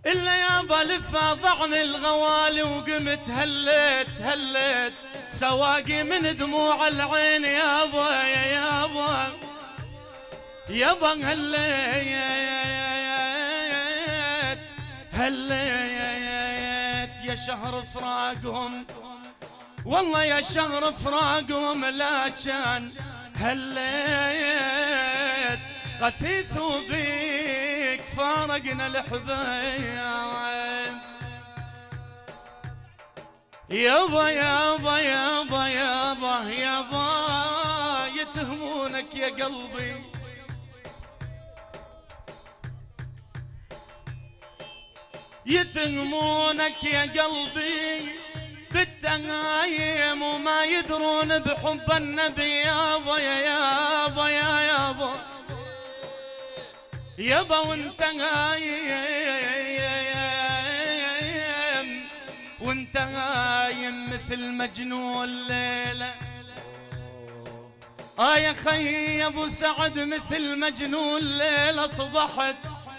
إلا يابا لفا ضعني الغوالي وقمت هليت سواقي من دموع العين يابا يابا هليت يا شهر فراقهم والله يا شهر فراقهم لا كان هليت غثيث بيك فارقنا الحبايب يابا يتهمونك يا قلبي يتهمونك يا قلبي بالتهايم وما يدرون بحب النبي يابا وانت هايم مثل مجنون ليلة يا خي يا ابو سعد مثل مجنون ليلة صبحت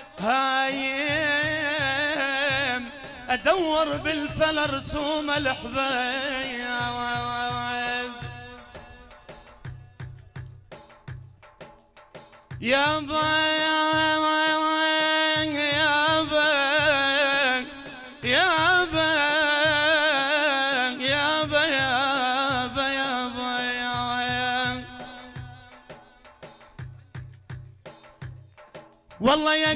هايم ادور بالفلا رسوم الحبايب والله يا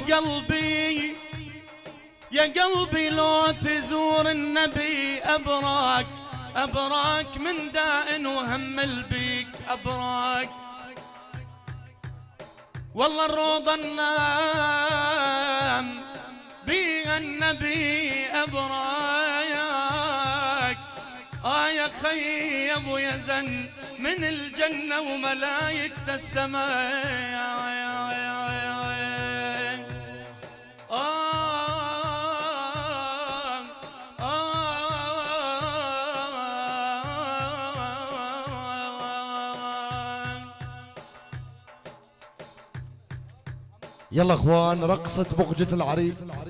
قلبي لو تزور النبي أبراك من داء وهم البيك أبراك والله الروضة النام بيها النبي أبراك يا خي يا ابو يزن من الجنة وملايكة السماء يلا اخوان رقصة بقجة العريس.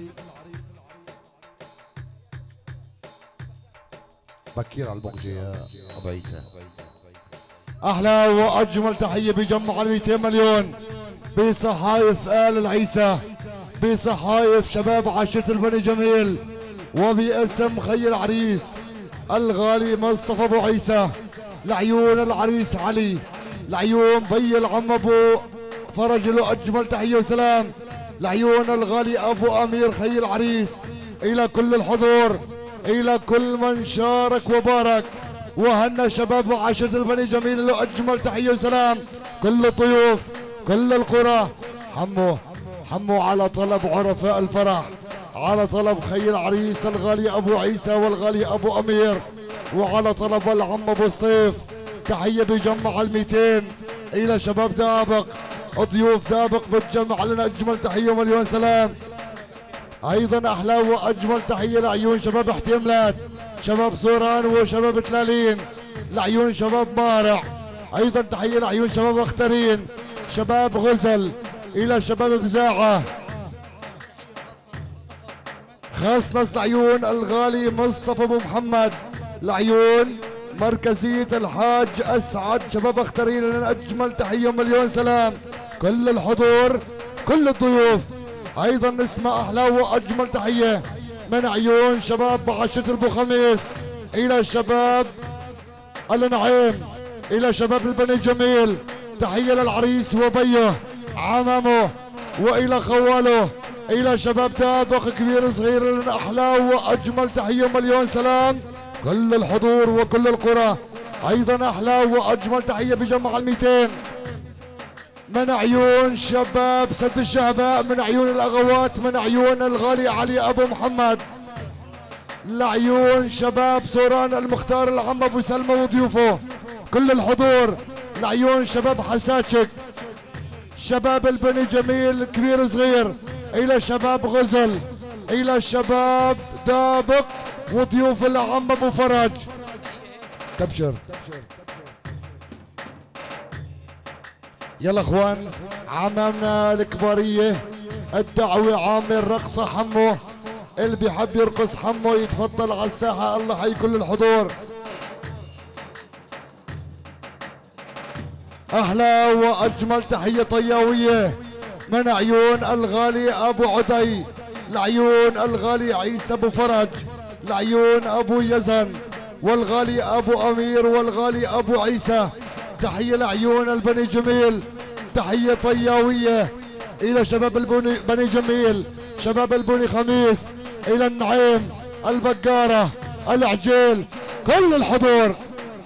بكير على البقجة يا ابو عيسى. احلى واجمل تحية بجمع 200 مليون بصحايف آل العيسى، بصحايف شباب عاشرة البني جميل، وباسم خي العريس الغالي مصطفى ابو عيسى، لعيون العريس علي، لعيون بي العم ابو فرج له اجمل تحيه وسلام، لعيون الغالي ابو امير خي العريس، الى كل الحضور، الى كل من شارك وبارك وهنا شباب وعاشرة البني جميل له اجمل تحيه وسلام، كل الضيوف كل القرى. حمو على طلب عرفاء الفرح، على طلب خي العريس الغالي ابو عيسى والغالي ابو امير، وعلى طلب العم ابو الصيف تحيه بجمع 200 الى شباب دابق، ضيوف دابق بتجمع لنا اجمل تحيه ومليون سلام. ايضا احلى واجمل تحيه لعيون شباب احتمالات، شباب صوران وشباب تلالين، لعيون شباب مارع، ايضا تحيه لعيون شباب اخترين، شباب غزل، الى شباب بزاعه، خاصة لعيون الغالي مصطفى ابو محمد، لعيون مركزية الحاج اسعد، شباب اخترين لنا اجمل تحيه ومليون سلام، كل الحضور كل الضيوف. ايضا نسمع احلى واجمل تحيه من عيون شباب عاشرة ابو خميس، الى شباب النعيم، الى شباب البني جميل، تحيه للعريس وبيه عمامه والى خواله، الى شباب دابق كبير صغير لنا احلى واجمل تحيه ومليون سلام، كل الحضور وكل القرى. ايضا احلى واجمل تحيه بجمع 200 من عيون شباب سد الشهباء، من عيون الاغوات، من عيون الغالي علي ابو محمد، لعيون شباب سوران المختار العم ابو سلمى وضيوفه، كل الحضور، لعيون شباب حساتشك، شباب البني جميل كبير صغير، الى شباب غزل، الى شباب دابق وضيوف العم ابو فرج. تبشر. يلا اخوان عمامنا الكباريه الدعوه عامل رقصه حمو اللي بيحب يرقص حمو يتفضل على الساحة. الله حي كل الحضور. أحلى وأجمل تحية طياوية من عيون الغالي أبو عدي، لعيون الغالي عيسى أبو فرج، لعيون أبو يزن، والغالي أبو أمير، والغالي أبو عيسى. تحية لعيون البني جميل، تحية طياوية إلى شباب بني جميل، شباب البني خميس، إلى النعيم، البقارة، العجيل، كل الحضور.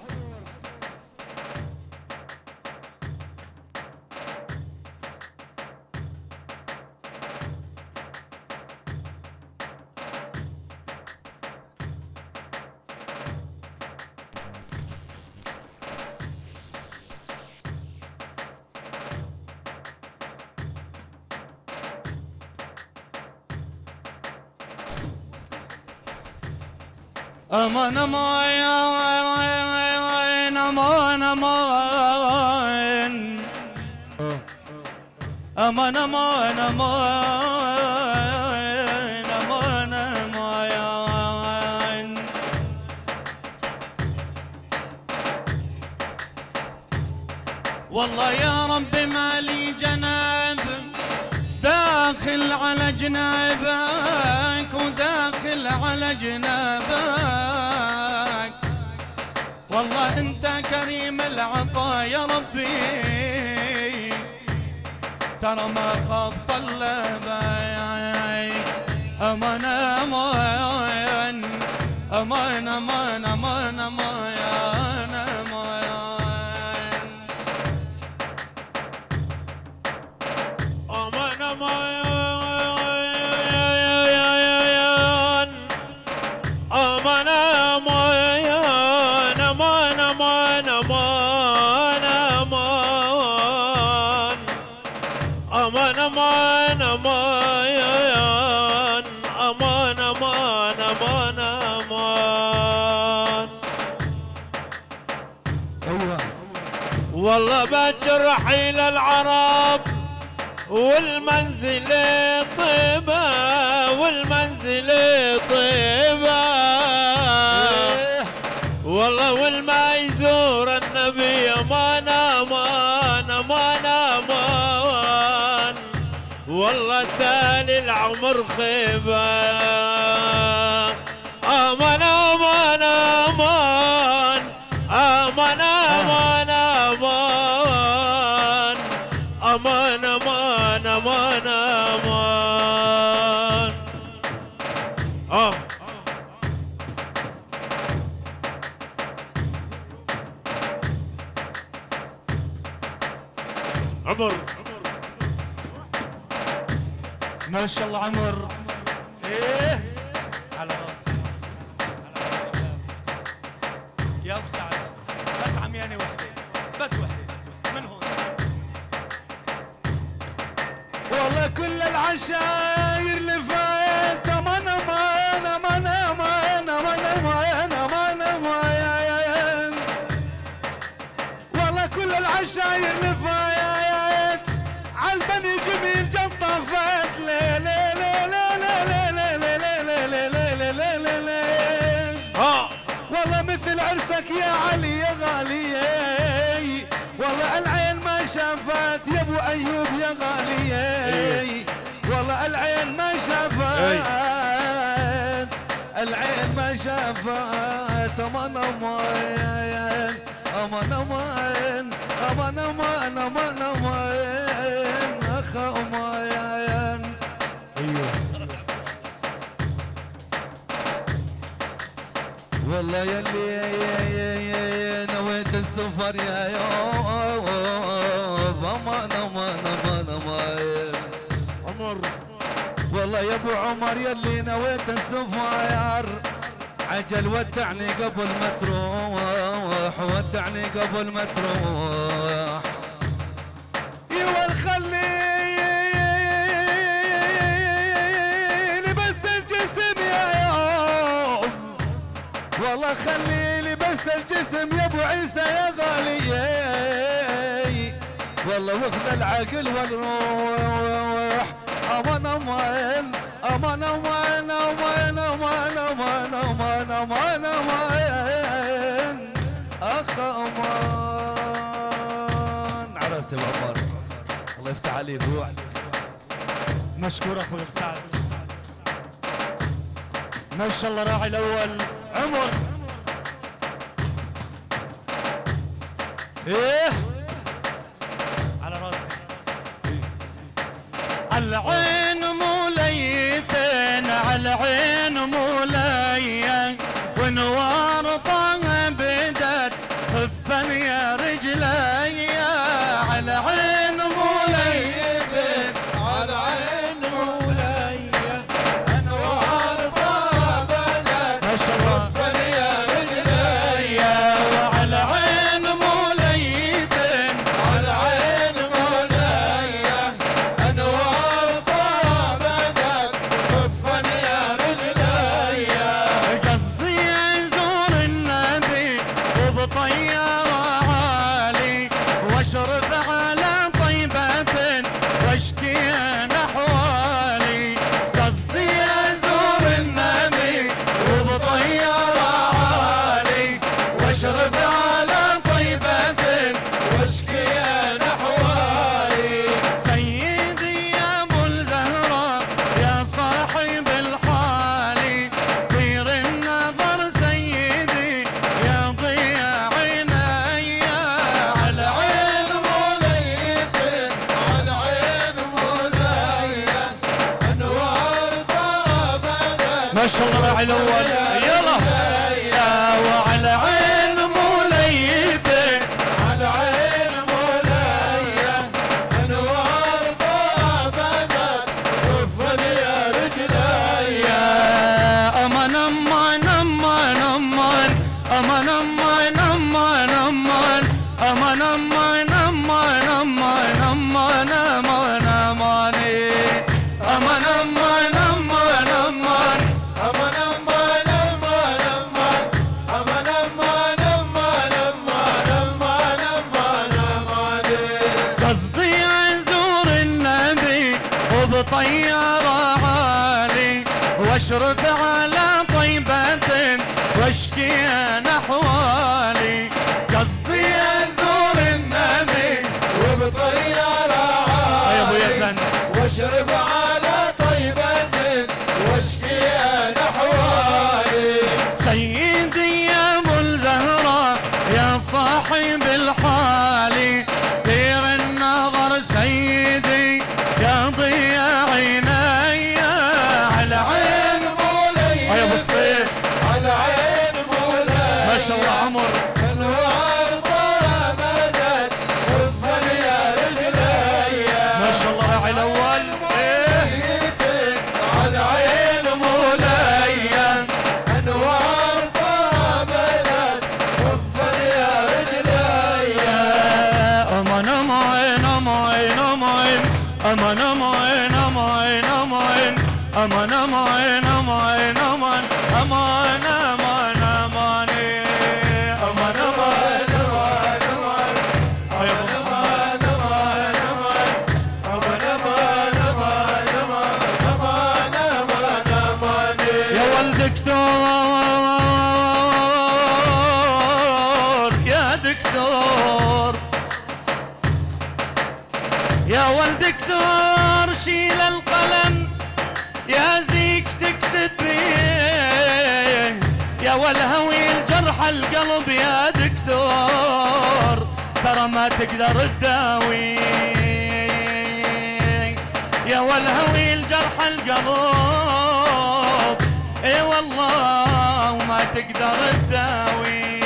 امان امان امان امان امان امان امان امان. والله يا رب ما لي جناب داخل على جنابك وداخل على جنابك. والله انت كريم العطا يا ربي ترى ما خاب طلبك. امان امان امان امان امان امان امان امان امان امان امان امان امان امان امان امان امان امان امان. ايوه والله باكر رحيل العرب والمنزل طيبة والمنزل طيبة. والله والما يزور النبي امان امان امان امان. والله تالي العمر خيبة امان امان امان امان امان امان امان امان امان. عمر ما شاء الله عمر. ايه على راسي على راسي يا ابو سعد. بس عمياني وحده بس وحده من هون. والله كل العشاير اللي فات امان امان امان امان امان امان امان امان. والله كل العشاير اللي فات عالبني جميل جنطفت. لي لي لي لي لي لي لي لي لي لي لي لي. والله مثل عرسك يا علي يا غالي. والله العين ما شافت يا ابو ايوب يا غالي. والله العين ما شافت العين ما شافت. امان امان امان امان امان امان امان امان اخ امان. ايوه والله يلي نويت السفر يا يوم امان امان امان امان. عمر والله يا ابو عمر يلي نويت السفر عجل ودعني قبل ما تروح ودعني قبل ما تروح. يوال خليني بس الجسم يا يوم. والله خليني بس الجسم يا ابو عيسى يا غالي. والله واخذ العقل والروح امان امان امان امان امان امان امان امان امان امان اخ امان. عرس ابو عمر الله يفتح عليك. روح. مشكور اخوي مساعد. ما شاء الله راعي الاول عمر. ايه على راسي. العين موليتين على عين مولية ونوار طه بدت خفا يا رجلي على عين موليتين على عين مولية انوار طه بدت ما شاء الله يا رجلي وعلى عين موليتين على عين مولية انوار طه بدت خفا يا رجلي. قصدي ازور النبي وبطيارة عالي واشرف على طيبة واشكي احوالي. قصدي ازور النبي وبطيارة عالي واشرف على طيبة واشكي احوالي. سيدي يا ابو الزهراء يا صاحب الحالي طير النظر سيدي يا ضياء عيني على عين موليتين على عين مولية انوار طه بدت ما شاء الله راعي الاول. يلا يا وعلى عين موليتين على عين مولية انوار طه بدت خفا يا رجلي. يا امان امان امان امان امان امان امان امان امان امان امان امان امان امان اماني امان امان امان امان امان امان امان امان امان امان امان امان امان امان. قصدي ازور النبي وبطيارة عالي واشرف على طيبة واشكي احوالي. قصدي ازور النبي وبطيارة يا ابو عالي يزن واشرف على طيبة واشكي احوالي. سيدي يا ابو الزهراء يا صاحب الحالي طير النظر سيدي يا ضياء عيني على عين مولية يا ابو الصيف على عين مولية ما شاء الله عمر. انوار طه بدت خفا يا رجلي. ما شاء الله راعي الاول. موليتين على عين مولية انوار طه بدت خفا يا رجلي. امان امان امان امان امان امان امان امان امان امان امان امان امان امان امان امان امان يا والدكتور يا دكتور يا والدكتور شيل القلم يا زيك تكتب بيه يا والهوي الجرح القلب يا دكتور ترى ما تقدر تداوي يا والهوي الجرح القلب اي والله وما تقدر تداوي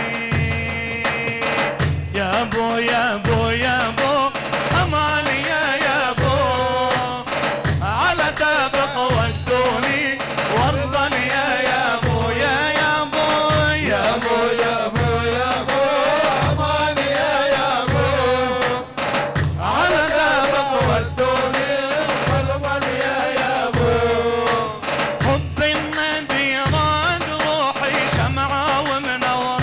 يا ابو يا ابو يا ابو اماني يا ابو على دابق ودوني وارضا يا ابو يا ابو يا ابو يا ابو يا ابو اماني يا ابو على دابق ودوني والله يا ابو. حب النبي راد روحي شمعة ومنورة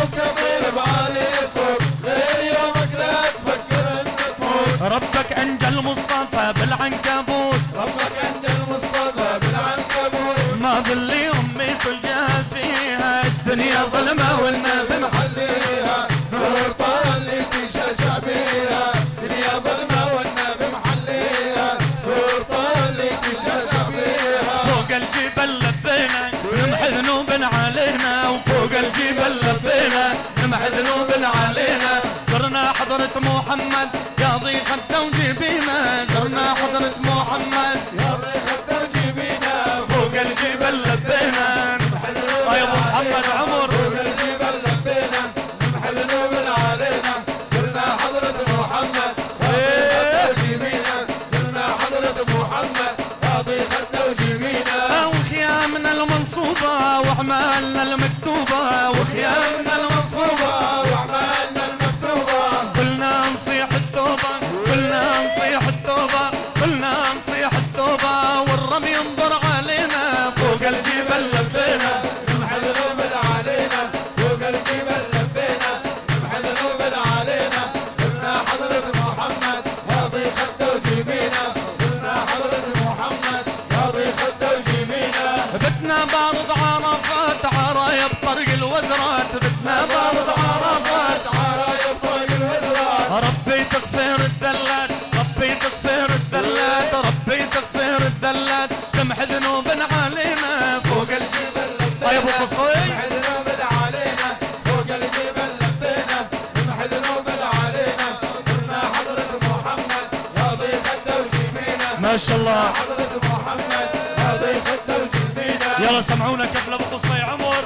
محمد يا ضيق التوجيبينا زرنا حضرة محمد يا ضيق التوجيبينا فوق الجبل لبينا يا ابو محمد عمر فوق الجبل لبينا نمحل نوبل علينا زرنا حضرة محمد يا ضيق التوجيبينا زرنا حضرة محمد يا ضيق التوجيبينا وخيامنا المنصوبة وأعمالنا المكتوبة وخيامنا المنصوبة وأعمالنا المكتوبة قلنا نصيح التوبة قلنا نصيح التوبة قلنا نصيح التوبة والرمي ينظر علينا فوق الجبل لبينا نمحل نوبل علينا فوق الجبل لبينا نمحل نوبل علينا زرنا حضرة محمد يا ضيق التوجيبينا زرنا حضرة محمد يا ضيق التوجيبينا بتنا بارض عرفات عرايب طريق الوزرات بتنا بارض عرفات عرايب طريق الوزرات ربي تغفر الذلات ربي تغفر الذلات ربي تغفر الذلات تمحي ذنوب علينا فوق الجبل لبينا يا ابو قصي نمحل نوبل علينا فوق الجبل لبينا نمحل نوبل علينا زرنا حضرة محمد يا ضيق التوجيبينا ما شاء الله حضرة محمد يا ضيق التوجيبينا يلا سمعونا كفل ابو قصي عمر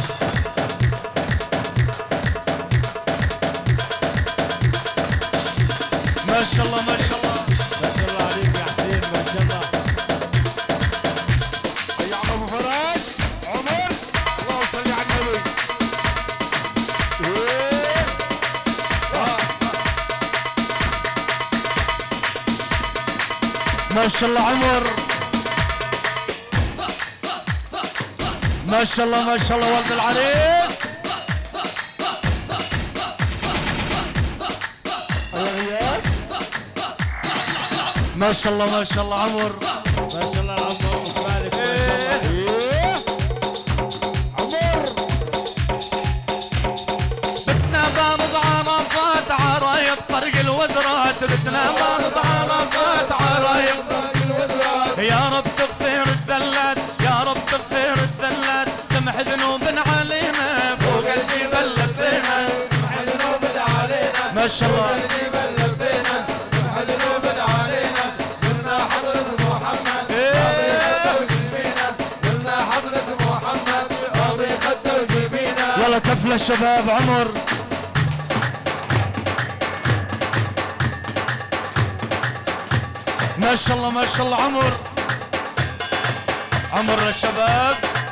ما شاء الله ما شاء الله ما شاء الله عليك يا حسين ما شاء الله. يا عم ابو فراج عمر اللهم صل على النبي. ما شاء الله عمر ما شاء الله ما شاء الله ولد العريس ما شاء الله ما شاء الله عمر ما شاء الله العم ابو خالد ما شاء الله. بدنا بارض عرفات عرايب طريق الوزرات بدنا بارض عرفات عرايب طريق الوزرات يا رب تغفر الذلات يا رب تغفر الذلات تمحي ذنوب علينا فوق الجبل لبينا نمحل نوبل علينا ما شاء الله الجبل لبينا نمحل نوبل علينا زرنا حضرة محمد يا ضيق التوجيبينا زرنا حضرة محمد يا ضيق التوجيبينا يلا كفله الشباب عمر ما شاء الله ما شاء الله عمر عمر للشباب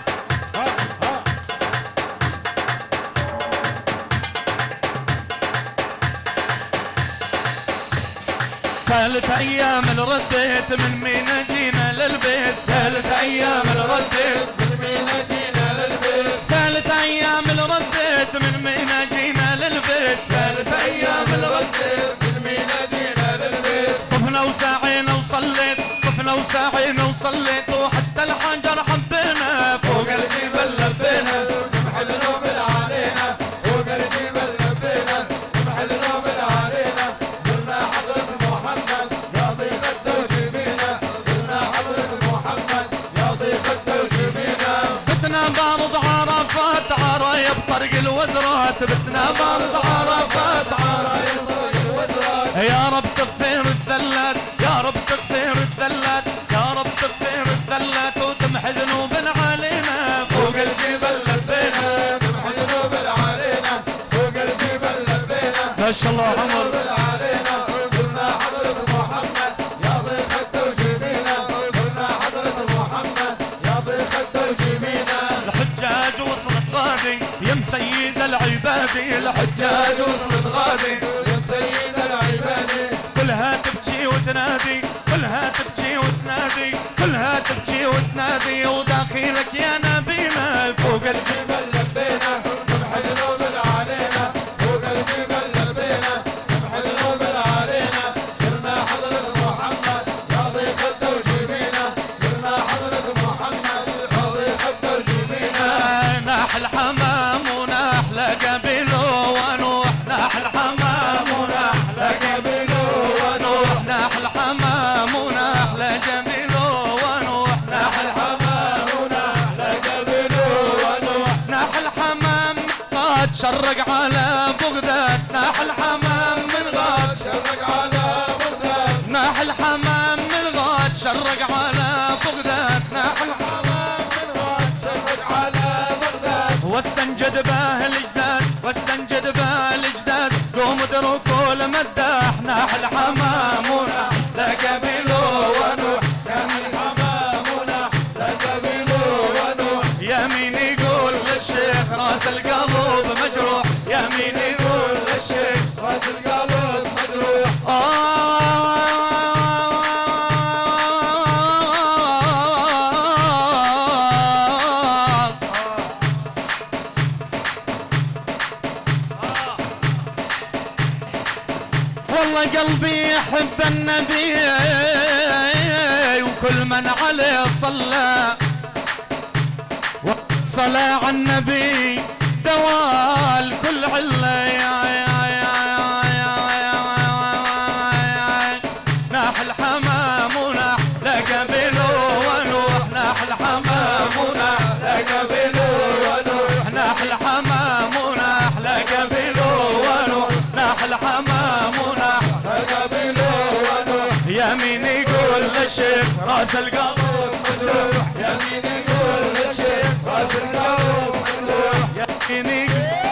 ثالث ايام رديت من مينا جينا للبيت ثالث ايام رديت من مينا جينا للبيت ثالث ايام رديت من مينا جينا للبيت ثالث ايام رديت من مينا جينا للبيت طفنا وساعينا وصليت طفنا وساعينا وصليت وحتى الحجر حبينا فوق الجبل لبينا نمحل نوبل علينا فوق الجبل لبينا نمحل نوبل علينا زرنا حضرة محمد يا ضيق التوجيبينا زرنا حضرة محمد يا ضيق التوجيبينا بتنا بارض عرفات عرايب طريق الوزرات بتنا بارض عرفات عرايب طريق الوزرات يا رب تغفر الذلات يا رب تغفر الذلات يا رب تغفر الذلات وتمحي ذنوب علينا فوق الجبل لبينا نمحل نوبل علينا فوق الجبل لبينا ما شاء الله عمر نوبل علينا زرنا حضرة محمد يا ضيق التوجيبينا زرنا حضرة محمد يا ضيق التوجيبينا الحجاج وصلت غادي يا مسيد العبادي الحجاج وصلت غادي يا سيد العباد كلها تبكي وتنادي كلها تبكي وتنادي كلها تبكي وتنادي وداخلك يا نبينا فوق الجبل لبينا نمحل نوبل علينا فوق الجبل لبينا نمحل نوبل علينا زرنا حضرة محمد يا ضيق التوجيبينا زرنا حضرة محمد يا ضيق التوجيبينا ناح الحمام وناح لقبيله ونوح ناح الحمام يحب النبي وكل من عليه صلى صلاة على النبي دوال كل علة ناح الحمام وناح لقبل ونوح ناح الحمام وناح لقبل ونوح ناح الحمام وناح لقبل ونوح ناح الحمام وناح لقبل ونوح يمين يقول للشيخ راس القلب مجروح يمين يقول للشيخ راس القلب مجروح يمين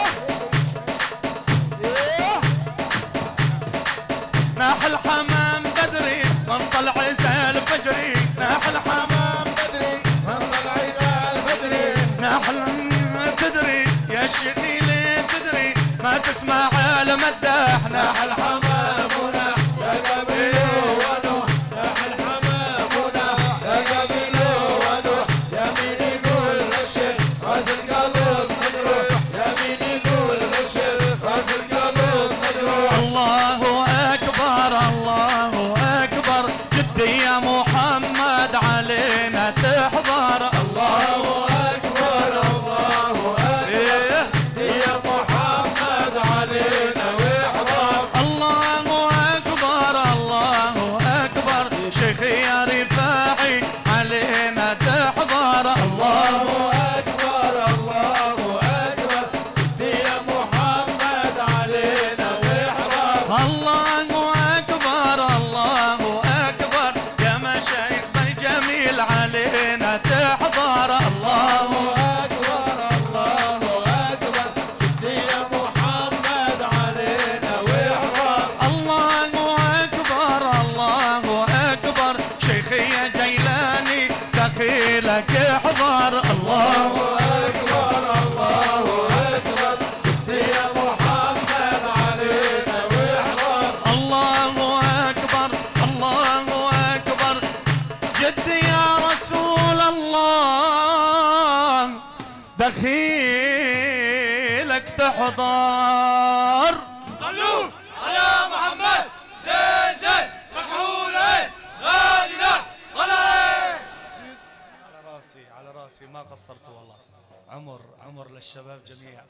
ناح الحمام بدري من طلعت الفجري ناح الحمام بدري من طلعت الفجري ناح تدري يا شيخي ليه تدري ما تسمع المداح ناح الحمام وناح يا قبيل ونوح ناح الحمام وناح يا قبيل ونوح يمين يقول للشيخ راس القلب مجروح يمين يقول للشيخ راس القلب مجروح الله أكبر الله أكبر جدي يا محمد علينا تحضر الله أكبر الله أكبر يا محمد علينا ويحضر الله أكبر الله أكبر شيخي يا رفاعي علينا تحضر الله أكبر الله أكبر يا محمد علينا ويحضر الله أكبر الله أكبر يا مشايخ الجميل علينا تحضر الله أكبر الله أكبر يا محمد علينا ويحضر الله أكبر الله أكبر شيخي يا جيلاني دخيلك احضر الله أكبر الله أكبر يا محمد علينا ويحضر الله أكبر الله أكبر جدي يا رسول الله دخيلك تحضر صلوا على محمد زين زين مكحولين غادنا صلاة على راسي ما قصرت والله عمر للشباب جميعا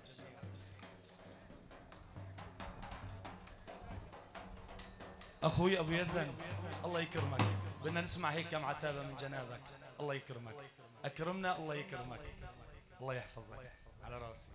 اخوي ابو يزن الله يكرمك بدنا نسمع هيك كم عتابه من جنابك الله يكرمك اكرمنا الله يكرمك الله يحفظك على راسي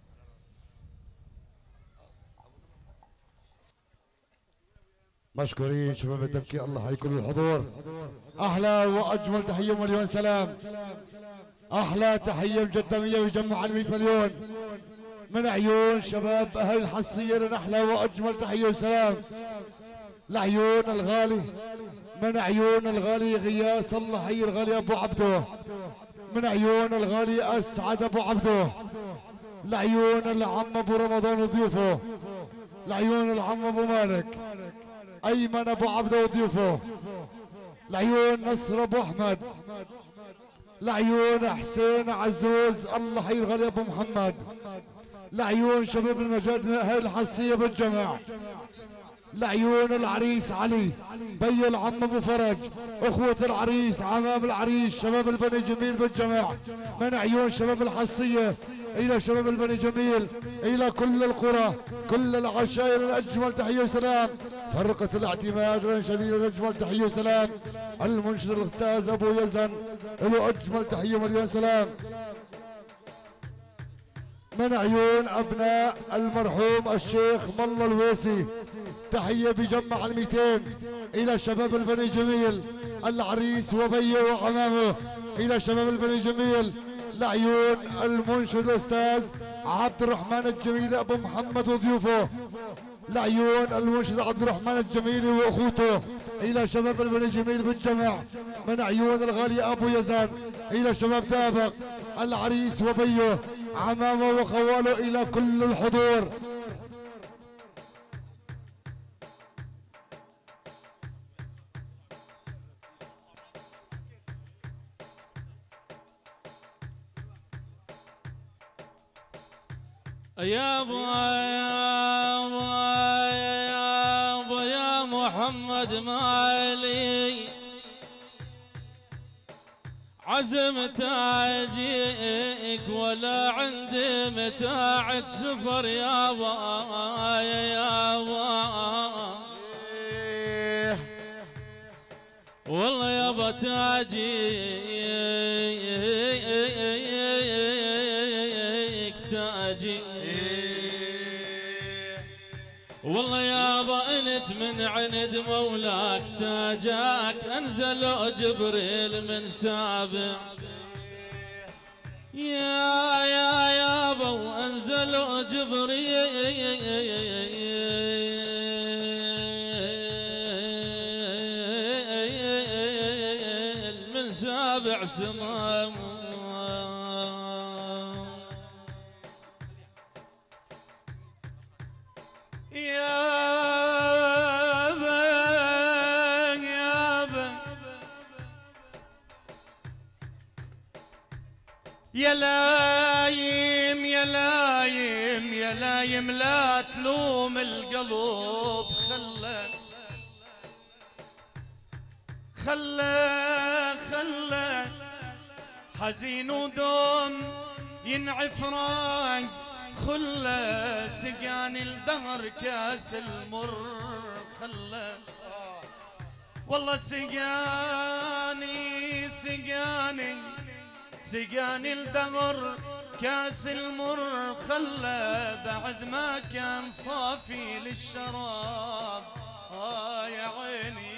مشكورين شباب الدبكي الله يكون الحضور. احلى واجمل تحيه مليون سلام. احلى تحيه مقدميه ويجمع على 100 مليون من عيون شباب اهل الحصيه. احلى واجمل تحيه وسلام لعيون الغالي من عيون الغالي غياس الله حي الغالي ابو عبده من عيون الغالي اسعد ابو عبده لعيون العم ابو رمضان وضيوفه لعيون العم ابو مالك ايمن ابو عبده وضيوفه لعيون نصر ابو احمد لعيون حسين عزوز الله حي الغالي ابو محمد لعيون شباب المجاد من اهل الحسيه بالجمع لعيون العريس علي بي العم ابو فرج اخوة العريس عمام العريس شباب البني جميل بالجمع من عيون شباب الحصية الى شباب البني جميل الى كل القرى كل العشائر الاجمل تحية وسلام فرقة الاعتماد شديد الاجمل تحية وسلام المنشد الاستاذ ابو يزن له اجمل تحية مليون سلام من عيون ابناء المرحوم الشيخ ملا الويسي تحيه بجمع ال200 الى شباب البني جميل العريس وبيه وعمامه الى شباب البني جميل لعيون المنشد الاستاذ عبد الرحمن الجميل ابو محمد وضيوفه لعيون المنشد عبد الرحمن الجميل واخوته الى شباب البني جميل بالجمع من عيون الغالي ابو يزن الى شباب دابق العريس وبيه عمامه وخواله الى كل الحضور يا ابو يا ابو يا ابو يا محمد محمد مالي عزمت اجيك ولا عندي متاعك سفر يابا يا يابا والله يابا تاجيك تاجيك والله يابا انت من عند مولاك تاجاك انزلوا جبريل من سابع يا يابا وانزلوا جبريل من سابع سماء يا لايم يا لايم يا لايم لا تلوم القلب خله حزين ودوم ينعف راق خله سقاني الدهر كاس المر خله والله سقاني الدهر كاس المر خله بعد ما كان صافي للشراب يا عيني.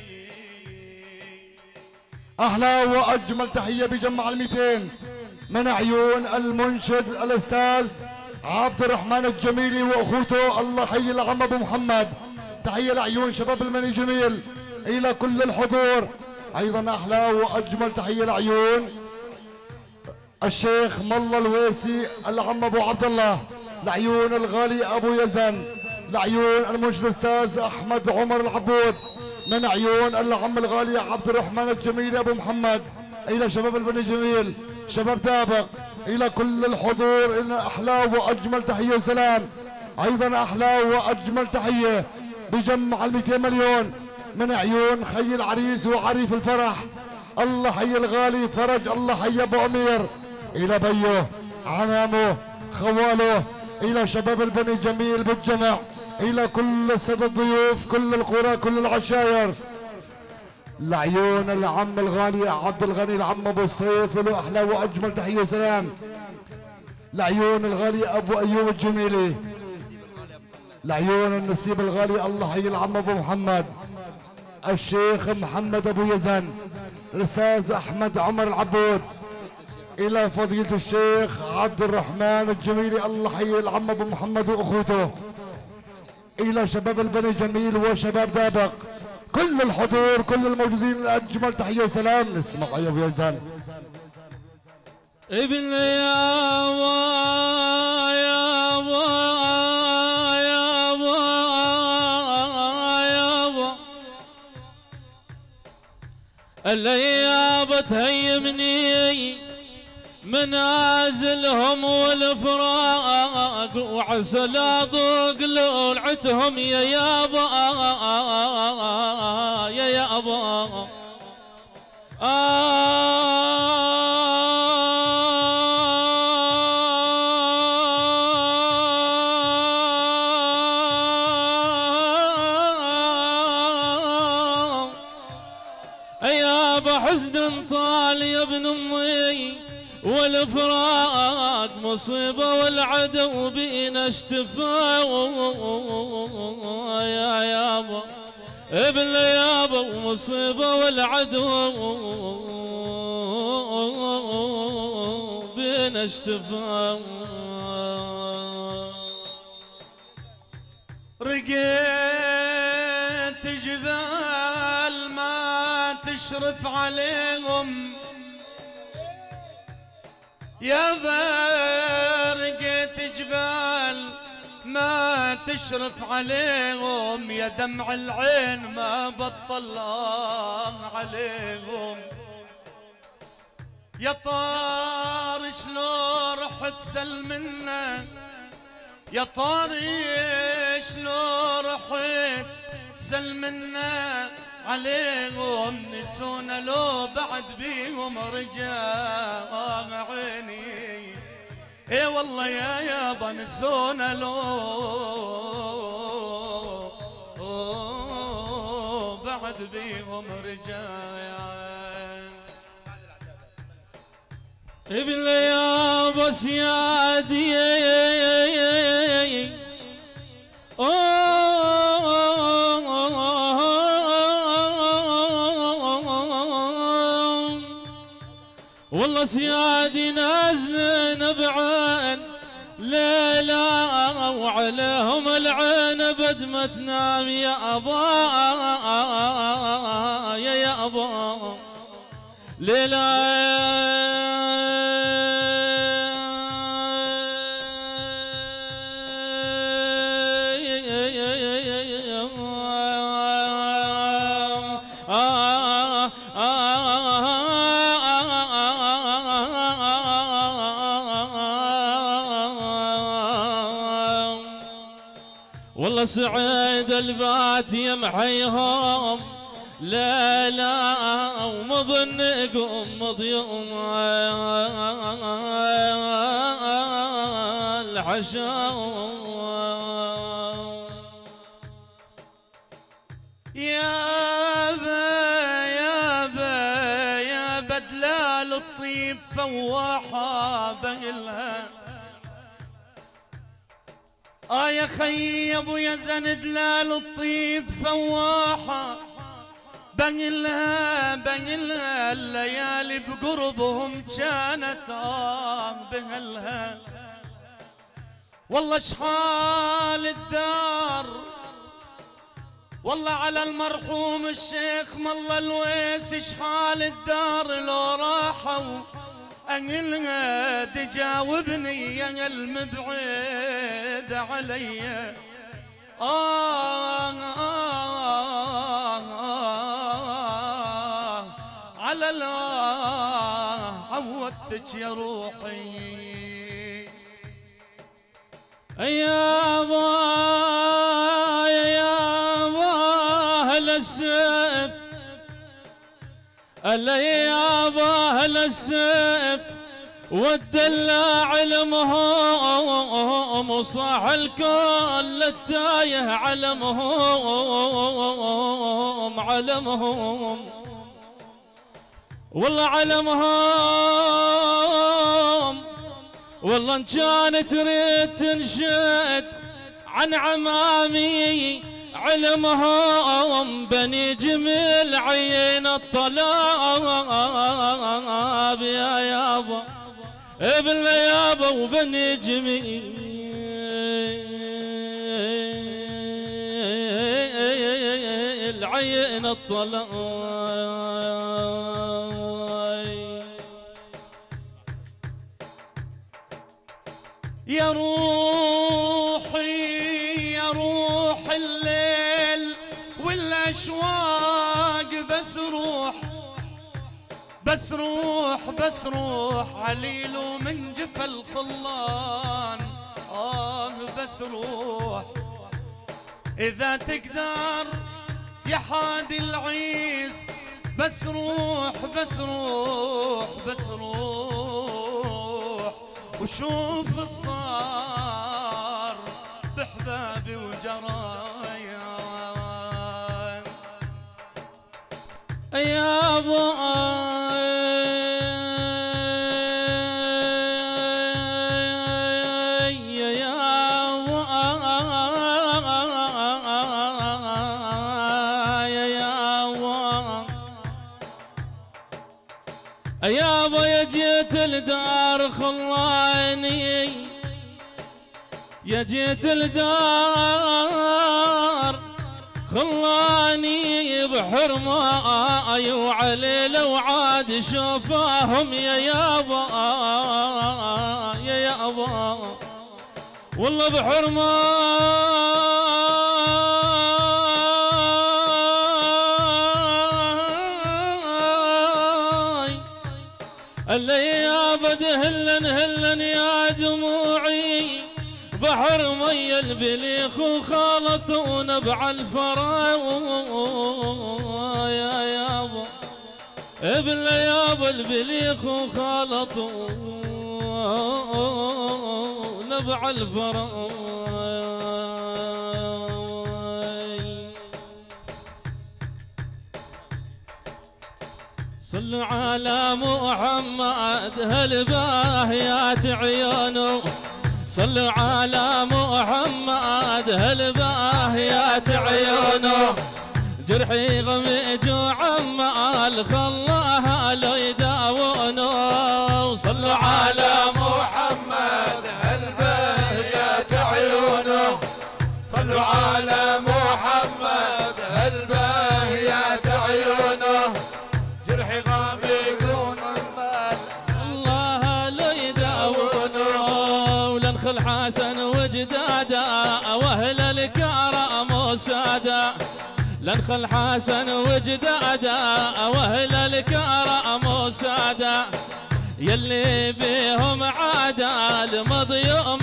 احلى واجمل تحيه بجمع ال200 من عيون المنشد الاستاذ عبد الرحمن الجميلي واخوته الله حي العم ابو محمد. تحيه لعيون شباب المني جميل الى كل الحضور. ايضا احلى واجمل تحيه لعيون الشيخ ملا الويسي العم ابو عبد الله، لعيون الغالي ابو يزن، لعيون المنشد الاستاذ احمد عمر العبود، من عيون العم الغالي عبد الرحمن الجميل ابو محمد، الى شباب البني جميل شباب دابق، الى كل الحضور. الى احلى واجمل تحيه وسلام. ايضا احلى واجمل تحيه بجمع ال200 مليون من عيون خي العريس وعريف الفرح الله حي الغالي فرج الله حي ابو امير، الى بيه عمامه خواله، الى شباب البني جميل بالجمع، الى كل الساده الضيوف كل القرى كل العشاير، لعيون العم الغالي عبد الغني العم ابو الصيف له احلى واجمل تحيه وسلام. لعيون الغالي ابو ايوب الجميلي، لعيون النسيب الغالي الله حي العم ابو محمد، الشيخ محمد ابو يزن، الاستاذ احمد عمر العبود، الى فضيله الشيخ عبد الرحمن الجميلي الله حي العم ابو محمد واخوته، الى شباب البني جميل وشباب دابق كل الحضور كل الموجودين. اجمل تحيه وسلام. نسمع يا ابو يزن. ابن يابا يابا يابا يابا الليابة تهيمني منازلهم والفراق وعسى لا ضوق لولعتهم يا يابا يا يابا يابا حزن طال يا ابن امي والفراق مصيبه والعدو بينا اشتفى يا يابا ابن يابا ومصيبه والعدو بينا اشتفى. رقيت جبال ما تشرف عليهم يا برقة جبال ما تشرف عليهم يا دمع العين ما بطل عليهم يا طار شلون رحت سلمنا يا طار شلون رحت نزل منا عليهم نسونا لو بعد بيهم رجع عيني اي والله يا يابا نسونا لو بعد بيهم رجع ابن يابا سيادي والله سيادي نازلين بعين ليلة وعليهم العين بد ما تنام يا أبا يا أبا ليلة والله سعيد البات يمحيهم لا لا ومظنكم مضيوم الحشاوم يا بدلال الطيب فواحة بقلها يا خي ابو يا زند لال الطيب فواحة بقلها الليالي بقربهم كانت بهلها والله شحال الدار والله على المرحوم الشيخ مالله الويس شحال الدار لو راحوا أنقلها تجاوبني يا المبعد علي على الله عودتك يا روحي يا أهل السيف يا أهل السيف والدلاع علمهم وصاح الكل التايه علمهم والله علمهم والله ان كانت تريد تنشد عن عمامي علمهم بني جميل عين الطلاب يا يابا ابن يابا وبني جميل عين الطلاب يا روحي يا روح الليل والأشواق بس روح عليل من جفا الخلان بس روح إذا تقدر يا حادي العيس بس روح وشوف الصار بحبابي وجرايا يا ابو يابا يا جيت الدار خلاني يا جيت الدار خلاني بحرماي وعليل وعاد شوفاهم يا يابا والله بحرماي اللي يا بد هلن يا دموعي بحر مي البليخ وخالط ونبع الفرا يا يابا ابلا يابا البليخ وخالط ونبع الفرا. صلوا على محمد هالباهيات عيونه، صلوا على محمد هالباهيات عيونه، جرحي غمج وعمال خلاها لو يداونه. صلوا على محمد هالباهيات عيونه، صلوا على محمد هالباهيات عيونه، جرحي غامق وعمال الله لو يداونه. ولنخل حسن وجداده واهل الكرم وساده، لنخل حسن وجداده واهل الكرم وساده، يلي بيهم عدال مضيوم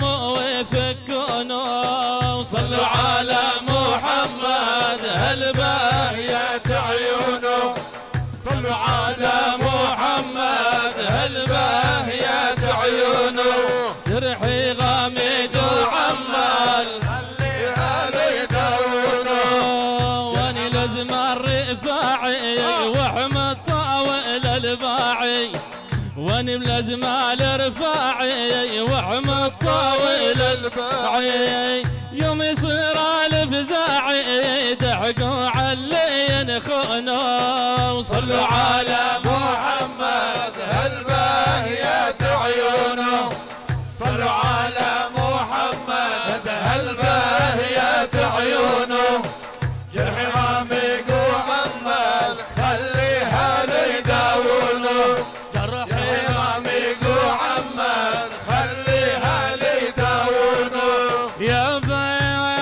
ويفكونه. صلوا على محمد هالباهيات عيونه، صلوا على محمد هالباهيات عيونه، جرحي غامج وعمال خليها له يداونه. واني لازم الرفاعي واحمد طاول الباعي، واني ملازم الرفاعي واحمد طاول الباعي، يوم يصير الفزاعي ضحكوا علي ينخونه. صلوا على محمد هالباهيات عيونه، صلوا على محمد هالباهيات عيونه، جرحي غامق وعمال خليها له يداونه، جرحي غامق وعمال خليها له يداونه. يا با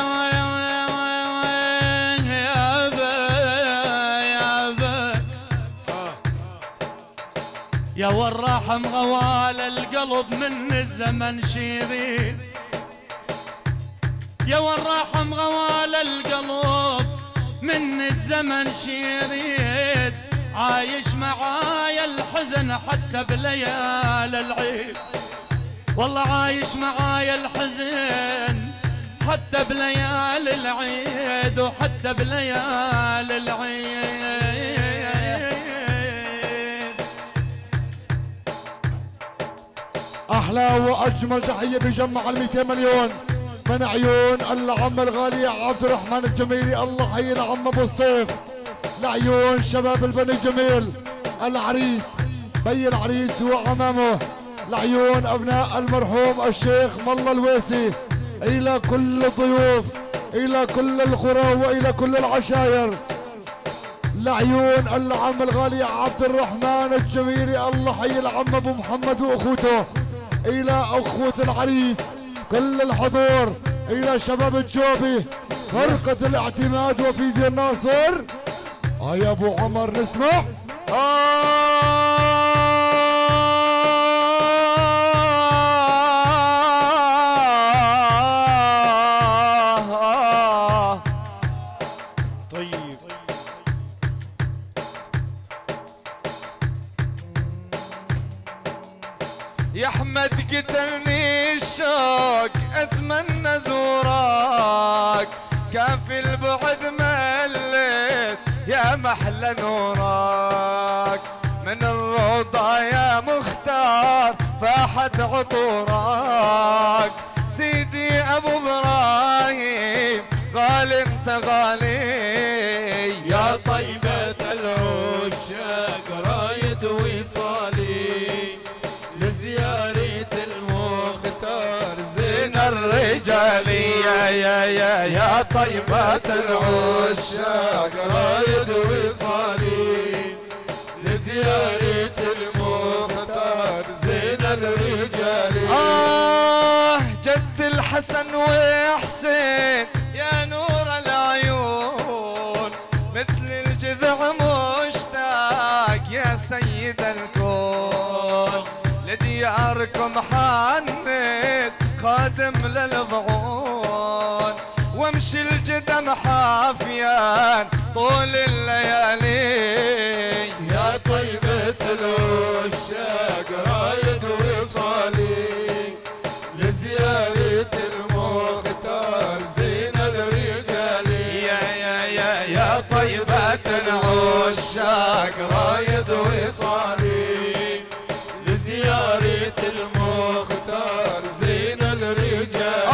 يا با يا با يا وراح مغوال القلب من الزمن شيرين، يا وراح مغوال القلب من الزمن شيرين، عايش معايا الحزن حتى بليال العيد، والله عايش معايا الحزن حتى بليال العيد وحتى بليال العيد. احلى واجمل تحيه بجمع ال200 مليون من عيون العم الغالي عبد الرحمن الجميلي، الله حي العم ابو الصيف، لعيون شباب البني الجميل، العريس بي العريس وعمامه، لعيون ابناء المرحوم الشيخ ملا الويسي، الى كل الضيوف، الى كل القرى والى كل العشاير، لعيون العم الغالي عبد الرحمن الجميلي، الله حي العم ابو محمد واخوته، الى اخوة العريس كل الحضور، الى شباب الجوبي فرقة الاعتماد وفي دير ناصر. يا ابو عمر نسمع. طيب يا احمد قتلني الشوق اتمنى زورك، كان في البعد مليت يا محلى نورك، من الروضة يا مختار فاحت عطورك، سيدي ابو ابراهيم غالي انت غالي، يا طيبة العشاق رايد وصالي، لزيارة المختار زين الرجال، يا طيبة العشاق رايد وصالي، لزيارة المختار زين الرجال. جد الحسن وحسين يا نور العيون، مثل الجذع مشتاق يا سيد الكون، لدياركم حنيت خادم للضعون وامشي الجدم حافيا طول الليالي. يا طيبة العشاق رايد وصالي لزيارة المختار زين الرجال. يا طيبة العشاق رايد وصالي لزيارة المختار زين الرجال.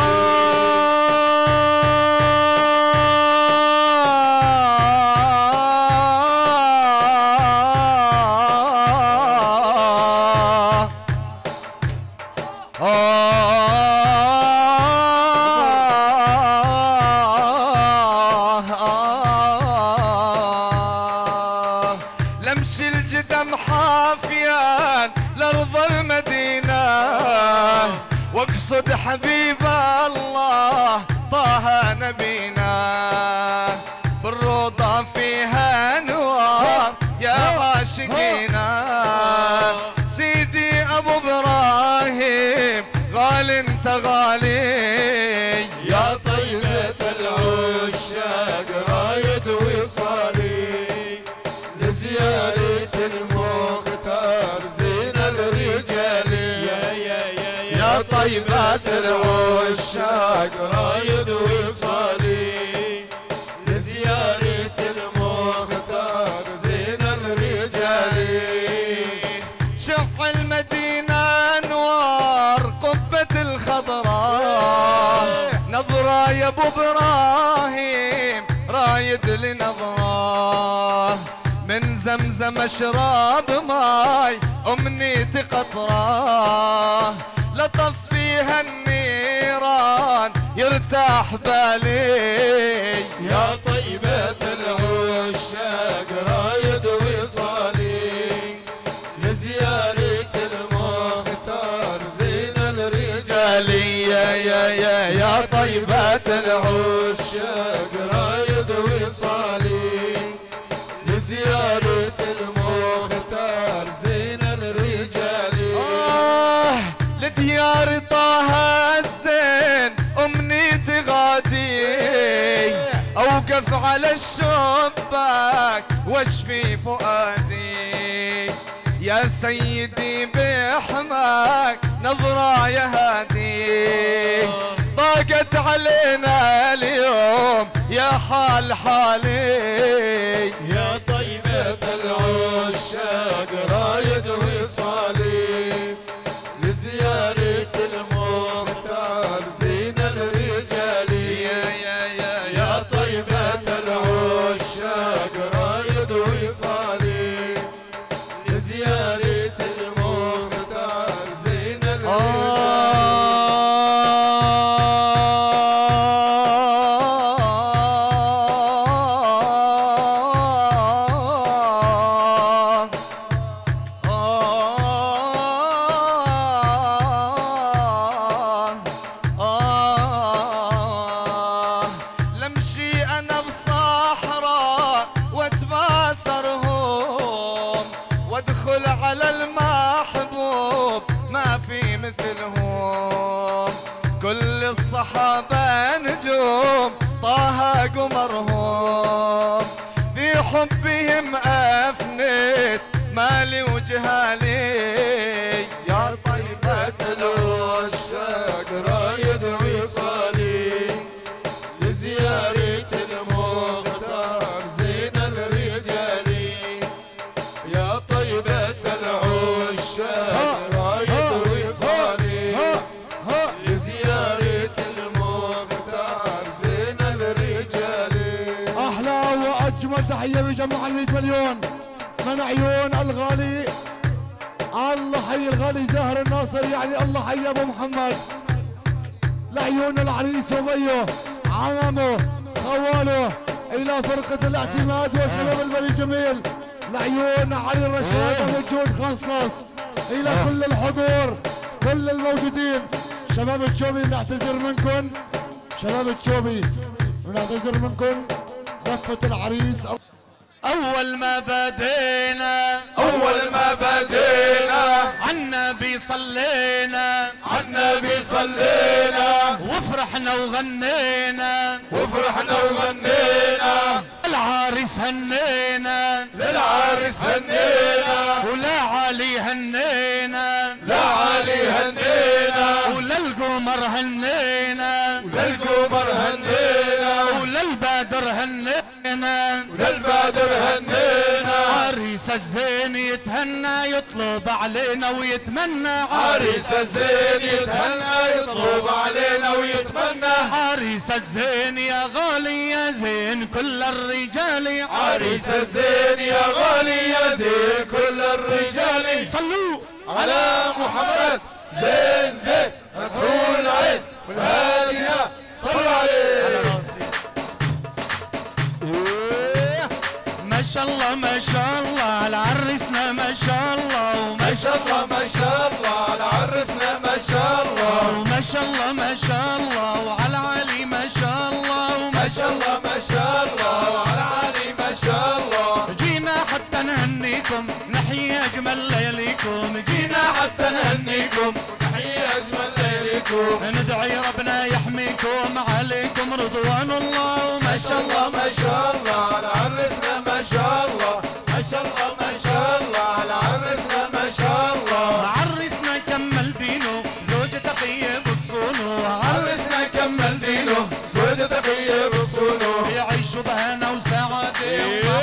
لمشي الجدم حافيا لأرض المدينة واقصد حبيب الله طه نبينا بالروضة فيها انوار يا عاشقينا. سيدي ابو ابراهيم غالي انت غالي. يا طيبة العشاق رايد وصالي لزيارة المختار زين الرجال. يا طيبة العشاق رايد وصالي لزيارة المختار زين الرجال. شق المدينة انوار قبة الخضراء نظرة يا ابو ابراهيم رايد لنظرة من زمزم اشرب ماي امنيتي قطرة لطف فيها النيران يرتاح بالي. يا طيبة العشاق رايد وصالي لزيارة المختار زين الرجال. يا طيبة العشاق رايد وصالي لزيارة المختار زين الرجال. لديار طه الزين امنيتي غادي اوقف على الشباك واشفي فؤادي. يا سيدي بحماك نظرة يا هادي ضاقت علينا اليوم يا حال حالي. يا طيبة العشاق رايد وصالي لزيارة المختار زين الرجال. يا طيبة العشاق رايد وصالي لزيارة المختار زين الرجال. لمشي انا بصحراء واتباثرهم وادخل على المحبوب ما في مثلهم. كل الصحابة نجوم طه قمرهم في حبهم افنيت مالي وجهالي. يا طيبة العشاق رايد وصالي لزيارة المختار زين الرجال. يا طيبة العشاق رايد وصالي لزيارة المختار زين الرجال. احلى واجمل تحيه بجمع ال 100 مليون من عيون الغالي. الله حي الغالي زاهر الناصر يعني الله حي ابو محمد. لعيون العريس وبيه عمامه خواله الى فرقه الاعتماد وشباب البني جميل. لعيون علي الرشاد موجود خصص الى كل الحضور كل الموجودين. شباب الشوبي بنعتذر منكم شباب الشوبي بنعتذر منكم. زفة العريس أول ما بدينا أول ما بدينا عنا عالنبي صلينا عالنبي صلينا وفرحنا وغنينا وفرحنا وغنينا العريس هنينا للعريس هنينا ولا علي هنينا لا علي هنينا ولا القمر هنينا للقمر هنينا ولا البدر هنينا وللبدر هنينا عريس الزين يتهنى يطلب علينا ويتمنى عريس الزين يتهنى يطلب علينا ويتمنى عريس الزين يا غالي يا زين كل الرجال عريس الزين يا غالي يا زين كل الرجال صلوا على محمد زين زين مدحون العين والهادية صلوا عليه ما شاء الله ما شاء الله على عرسنا ما شاء الله ما شاء الله ما شاء الله على عرسنا ما شاء الله وما شاء الله ما شاء الله وعلى علي ما شاء الله ما شاء الله ما شاء الله وعلى علي ما شاء الله جينا حتى نهنيكم نحيي اجمل لياليكم جينا حتى نهنيكم نحيي اجمل لياليكم ندعي ربنا يحميكم عليكم رضوان الله ما شاء الله ما شاء الله على عرسنا ما شاء الله ما شاء الله ما شاء الله على عرسنا ما شاء الله عرسنا كمل دينه زوجته طيب الصونه عرسنا كمل دينه زوجته طيب الصونه يعيشوا بهنا وسعاده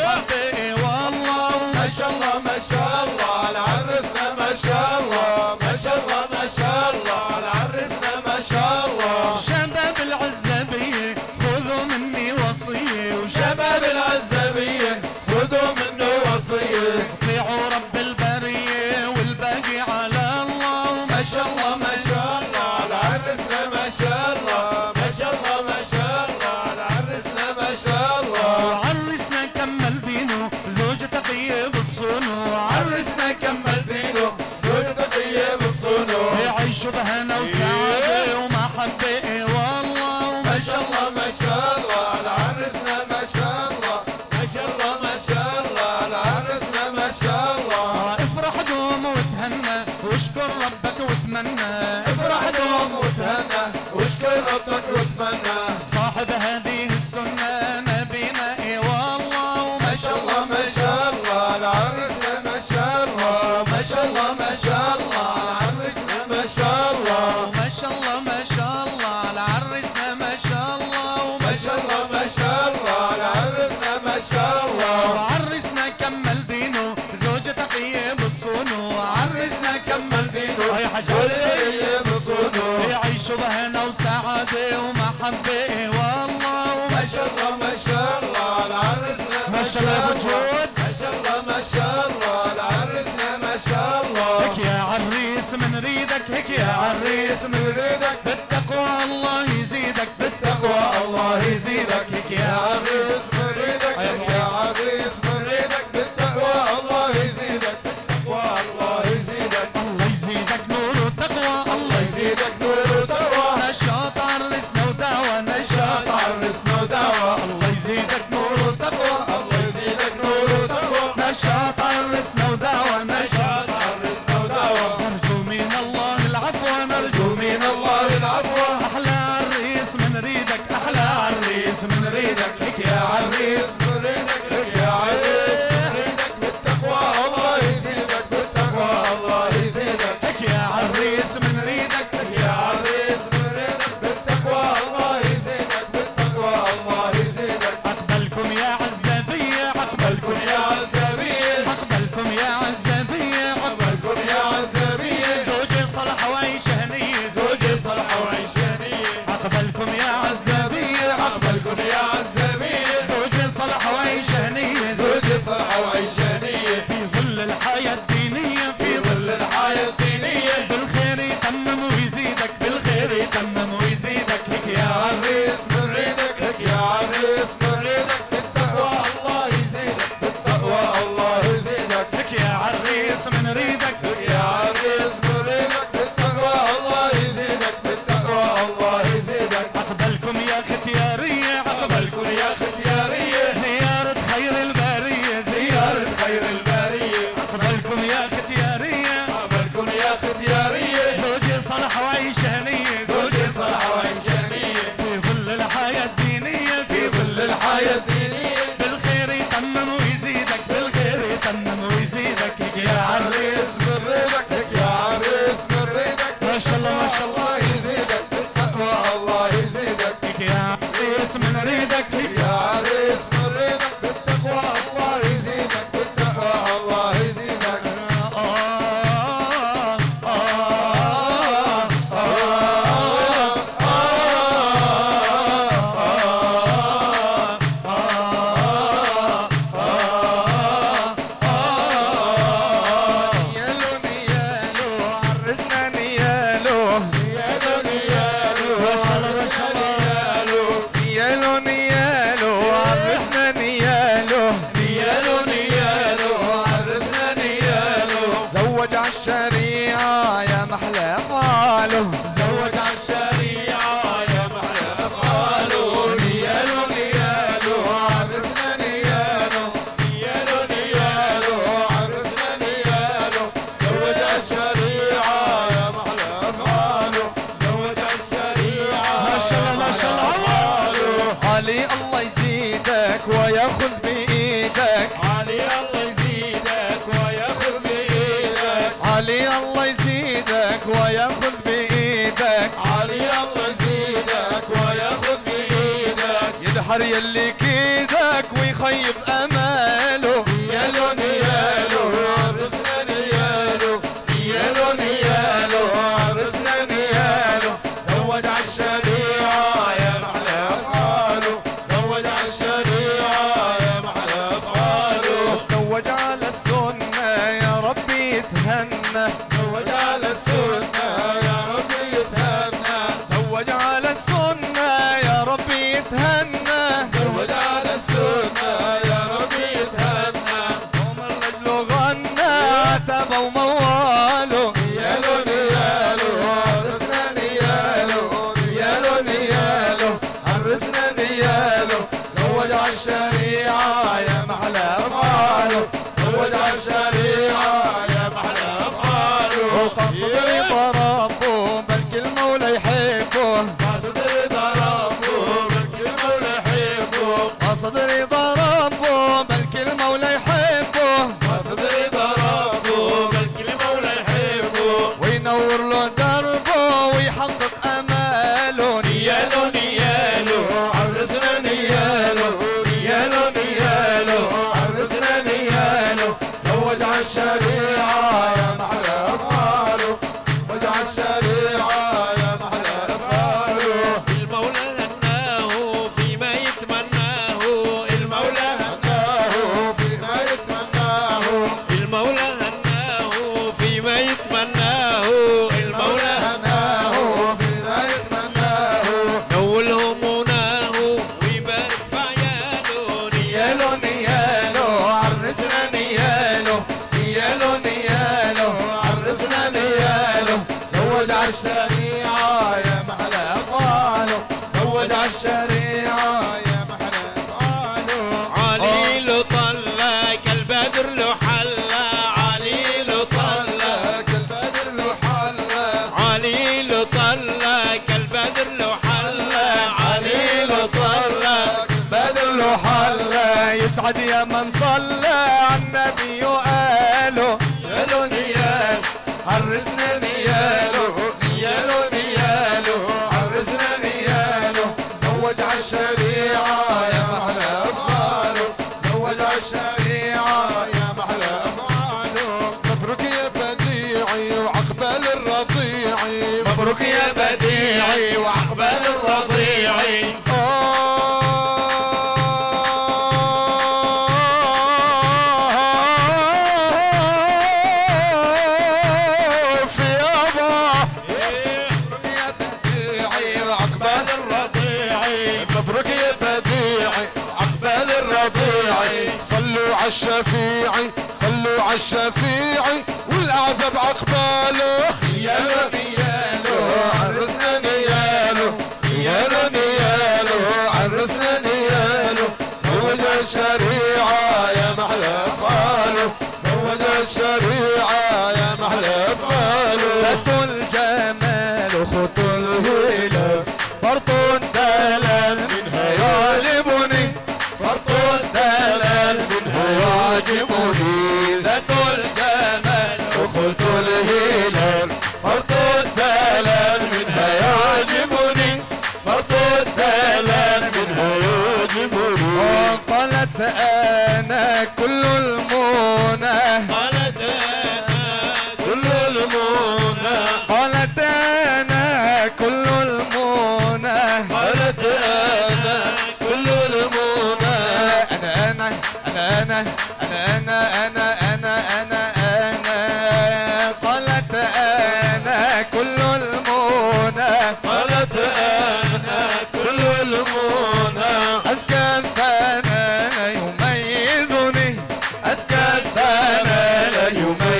ومحبه والله ما شاء الله ما شاء الله على عرسنا ما شاء الله ما شاء الله ما شاء الله على عرسنا ما شاء الله شباب العزبيه خذوا مني وصيه شباب العزبية خذوا منه وصية اطيعوا رب البريه والباقي على الله ما شاء الله ما شاء الله على عرسنا ما شاء الله ما شاء الله ما شاء الله على عرسنا ما شاء الله عرسنا كمل دينه زوجته طيب الصونه عرسنا كمل دينه زوجته طيب الصنوع يعيشوا بهنا وسعاده ومحبه والله ما شاء الله ما شاء الله على عرسنا ما شاء الله ما شاء الله ما شاء الله على عرسنا ما شاء الله افرح دوم وتهنى واشكر ربك وتمنى افرح دوم وتهنى واشكر ربك وتمنى صاحب هذه السنه نبينا اي والله ما شاء الله ما شاء الله على عرسنا ما شاء الله ما شاء الله ما شاء الله على عرسنا ما شاء الله ما شاء الله ما شاء الله على عرسنا ما شاء الله ما شاء الله ما شاء الله على عرسنا ما شاء الله عرسنا كمل دينه زوجته طيب الصونه عرسنا كمل دينه يا حاج طيب الصنوع يعيشوا بهنا وسعاده ومحبه والله ما شاء الله ما شاء الله على عرسنا ما شاء الله يا ابو جود ما شاء الله ما شاء الله على عرسنا ما شاء الله هيك يا عريس من ريدك هيك يا عريس من ريدك بالتقوى الله يزيدك بالتقوى الله يزيدك هيك يا عريس من ريدك يا عريس من ريدك بالتقوى الله يزيدك بالتقوى الله يزيدك الله يزيدك نور وتقوى الله يزيدك نور وتقوى نشاط عرسنا ودعوة نشاط عرسنا ودعوة الله يزيدك نور وتقوى الله يزيدك نور وتقوى نشاط عرسنا ودعوة نشاط عرسنا ودعوة نرجو من الله العفو نرجو من الله العفو احلى عريس من ريدك احلى عريس من ريدك لك يا عريس من ريدك لك يا عريس من ريدك بالتقوى الله يزيدك بالتقوى الله يزيدك هيك يا عريس من ريدك لك يا عريس من ريدك بالتقوى الله يزيدك بالتقوى الله يزيدك عقبالكم يا عزابية عقبالكم يا عزابية عقبالكم يا عزابية عقبالكم يا عزابية زوجي صلح وعيش هنية زوجي صلحة وعيشانية عقبالكم يا عزابية عقبالكم يا عزابية زوجي صلح وعيش هنية زوجي صلحة وعيشانية في ظل الحياة الدينية في ظل الحياة الدينية بالخير يتمم ويزيدك بالخير يتمم ويزيدك هيك يا عريس من ريدك لك يا عريس من ريدك بالتقوى الله يزيدك بالتقوى الله يزيدك هيك يا عريس من ريدك لك يا عريس من ريدك بالتقوى الله يزيدك بالتقوى الله يزيدك عقبالكم يا ختيارية عقبالكم عقبالكم يا ختيارية زيارة خير البرية زيارة يلي كيدك ويخيب اماله نيالو نيالو عرسنا نيالو نيالو نيالو عرسنا نيالو زوج عالشريعة يا محلى افعاله زوج عالشريعة يا محلى افعاله زوج على السنة يا ربي يتهنى زوج على السنة يا ربي يتهنى زوج على السنة يا ربي يتهنى زوج على السنة يا ربي يتهنى قوم الرجل غنى عتبة ومواله نيالو نيالو عرسنا نيالو نيالو نيالو عرسنا نيالو زوج عالشريعة يا محلى افعاله زوج عالشريعة يا محلى افعاله قصد رضا بلكي المولى يحبه قصد رضا ربه بلكي المولى يحبه قصد رضا ربه بلكي المولى يحبه قصد رضا ربه بلكي المولى يحبه وينور له دربه ويحقق اماله نيالو نيالو عرسنا نيالو نيالو نيالو عرسنا نيالو زوج عالشريعة يا محلى افعاله زوج عالشريعة يا محلى افعاله المولى هناه فيما يتمناه المولى هناه فيما يتمناه المولى هناه فيما يتمناه المولى هناه فيما يتمناه نول هموناه ويبارك في عياله نيالو نيالو عرسنا نيالو نيالو نيالو عرسنا نيالو زوج عالشريعة يا محلى افعاله زوج عالشريعة يا محلى افعاله علي له طلع كالبدر له حلى علي له طلع كالبدر له حلة علي له طلع كالبدر له حلى علي له طلع بدر له حلة يسعد يا من صلى على النبي وقاله نيالو نيال عرسنا نيالو نيالو نيالو عرسنا نيالو زوج عالشريعة يا محلى افعاله زوج عالشريعة يا محلى افعاله مبروك يا بديعي وعقبال الرضيعي مبروك يا بديعي وعقبال الرضيعي في يابا يا بديعي وعقبال الرضيعي مبروك يا بديعي عقبال الرضيعي صلوا عالشفيعي صلوا عالشفيعي والاعزب عقباله نيالو نيالو عرسنا نيالو نيالو نيالو عرسنا نيالو زوج الشريعة يا محلى افعاله زوج الشريعة يا محلى افعاله خط الجمال خط الهلال فرط الدلال منها يعجبني فرط الدلال منها يعجبني ذات الجمال خط الهلال فرط الدلال منها يعجبني فرط الدلال منها يعجبني وقالت انا كل المنى قالت أنا كل المنى قالت انا كل المنى قالت انا كل المنى انا انا انا انا انا انا انا انا قالت انا كل المنى قالت انا كل المنى ازكى الثنى لا يميزني ازكى الثنى لا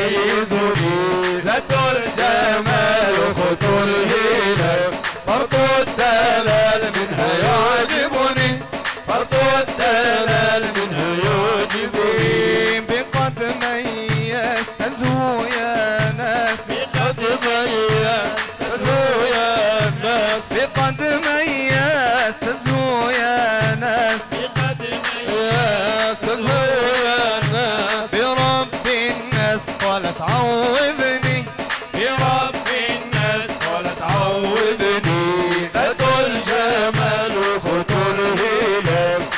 يميزني ذات الجمال خط الهلال فرط الدلال منها يعجبني فرط الدلال منها يعجبني بقد ميزت تزهو يا ناس بقد ميزت تزهو يا ناس بقد ميزت تزهو يا ناس بقد ميزت تزهو يا ناس برب الناس قالت عوضني برب الناس قالت عوضني ذات الجمال خط الهلال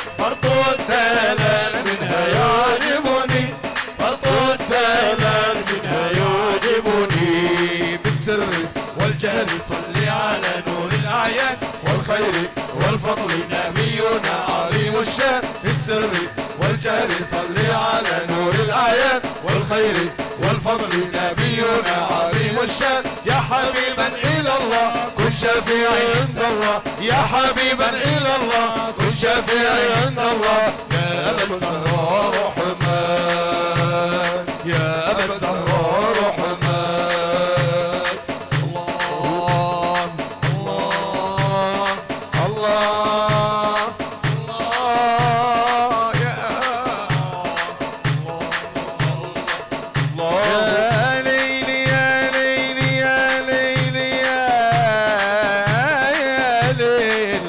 الشان السري والجهري صلي على نور الآيات والخير والفضل نبينا عظيم الشان يا حبيبا إلى الله كن شفيعي عند الله يا حبيبا إلى الله كن شفيعي عند الله يا أبا الزهراء رحمن يا أبا الزهراء رحمن الله الله الله الله يا الله يا ليلي يا ليلي يا ليلي يا ليل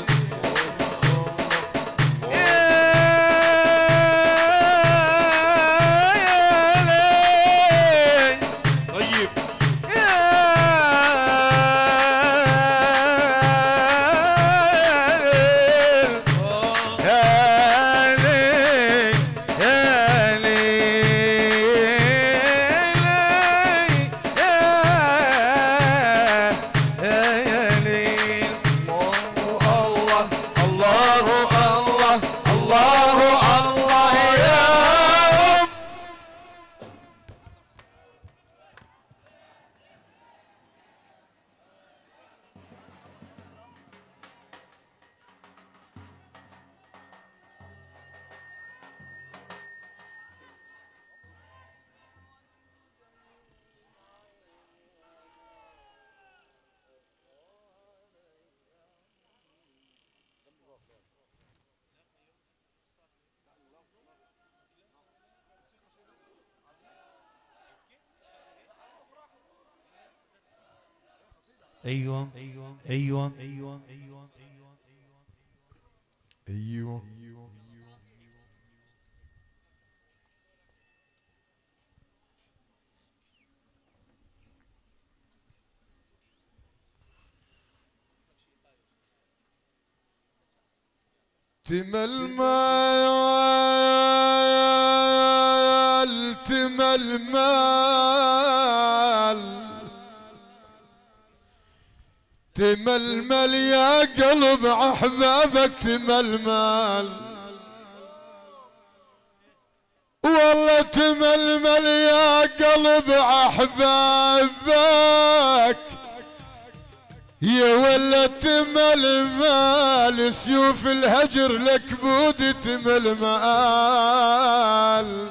ايوه ايوه ايوه ايوه ايوه ايوه تململ تململ تململ يا قلب احبابك تململ والله تململ يا قلب احبابك يا ولا تململ سيوف الهجر لك بود تململ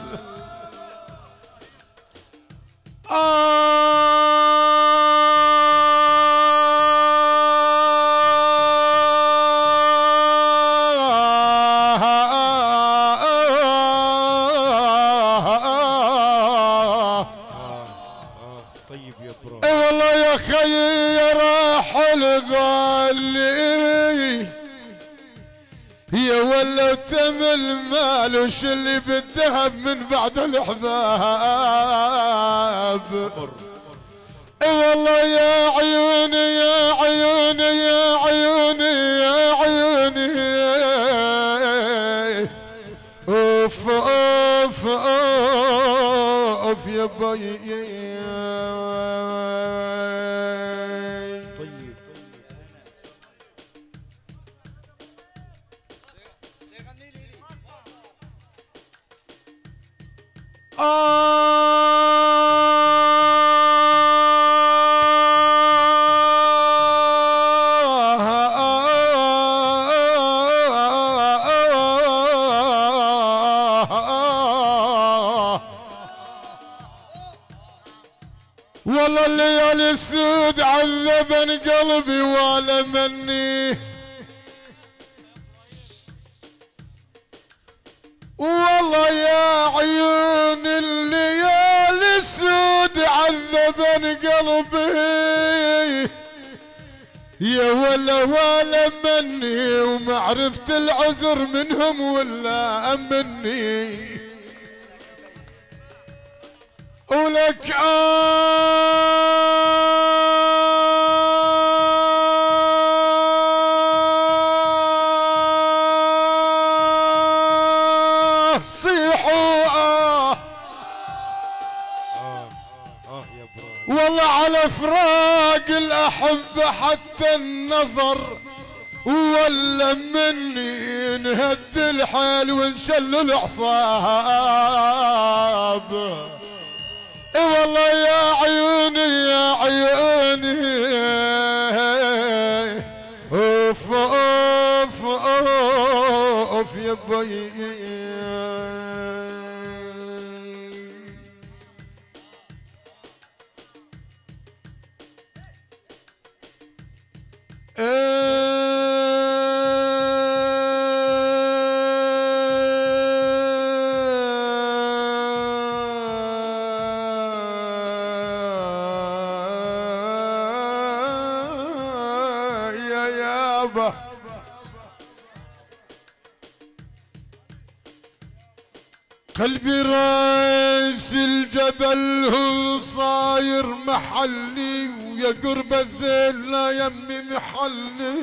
طيب يا برو والله يا خي يا راح الغالي يا ولا تململ وش اللي بالذهب من بعد الاحباب والله يا عيوني يا عيوني يا عيوني يا عيوني اوف اوف اوف يا بي طيب والله الليالي السود عذبن قلبي والمني والله يا عيون الليالي السود عذبن قلبي يا ولا مني وما عرفت العذر منهم ولا مني ولك صيحوا يا برو والله على فراق الأحبة حتى النظر ولا مني نهد الحيل ونشل العصاب. والله يا عيوني يا عيوني اوف اوف اوف يا بي. قلبي راس الجبل هو صاير محلي ويا قرب الزين لا يمي محلي.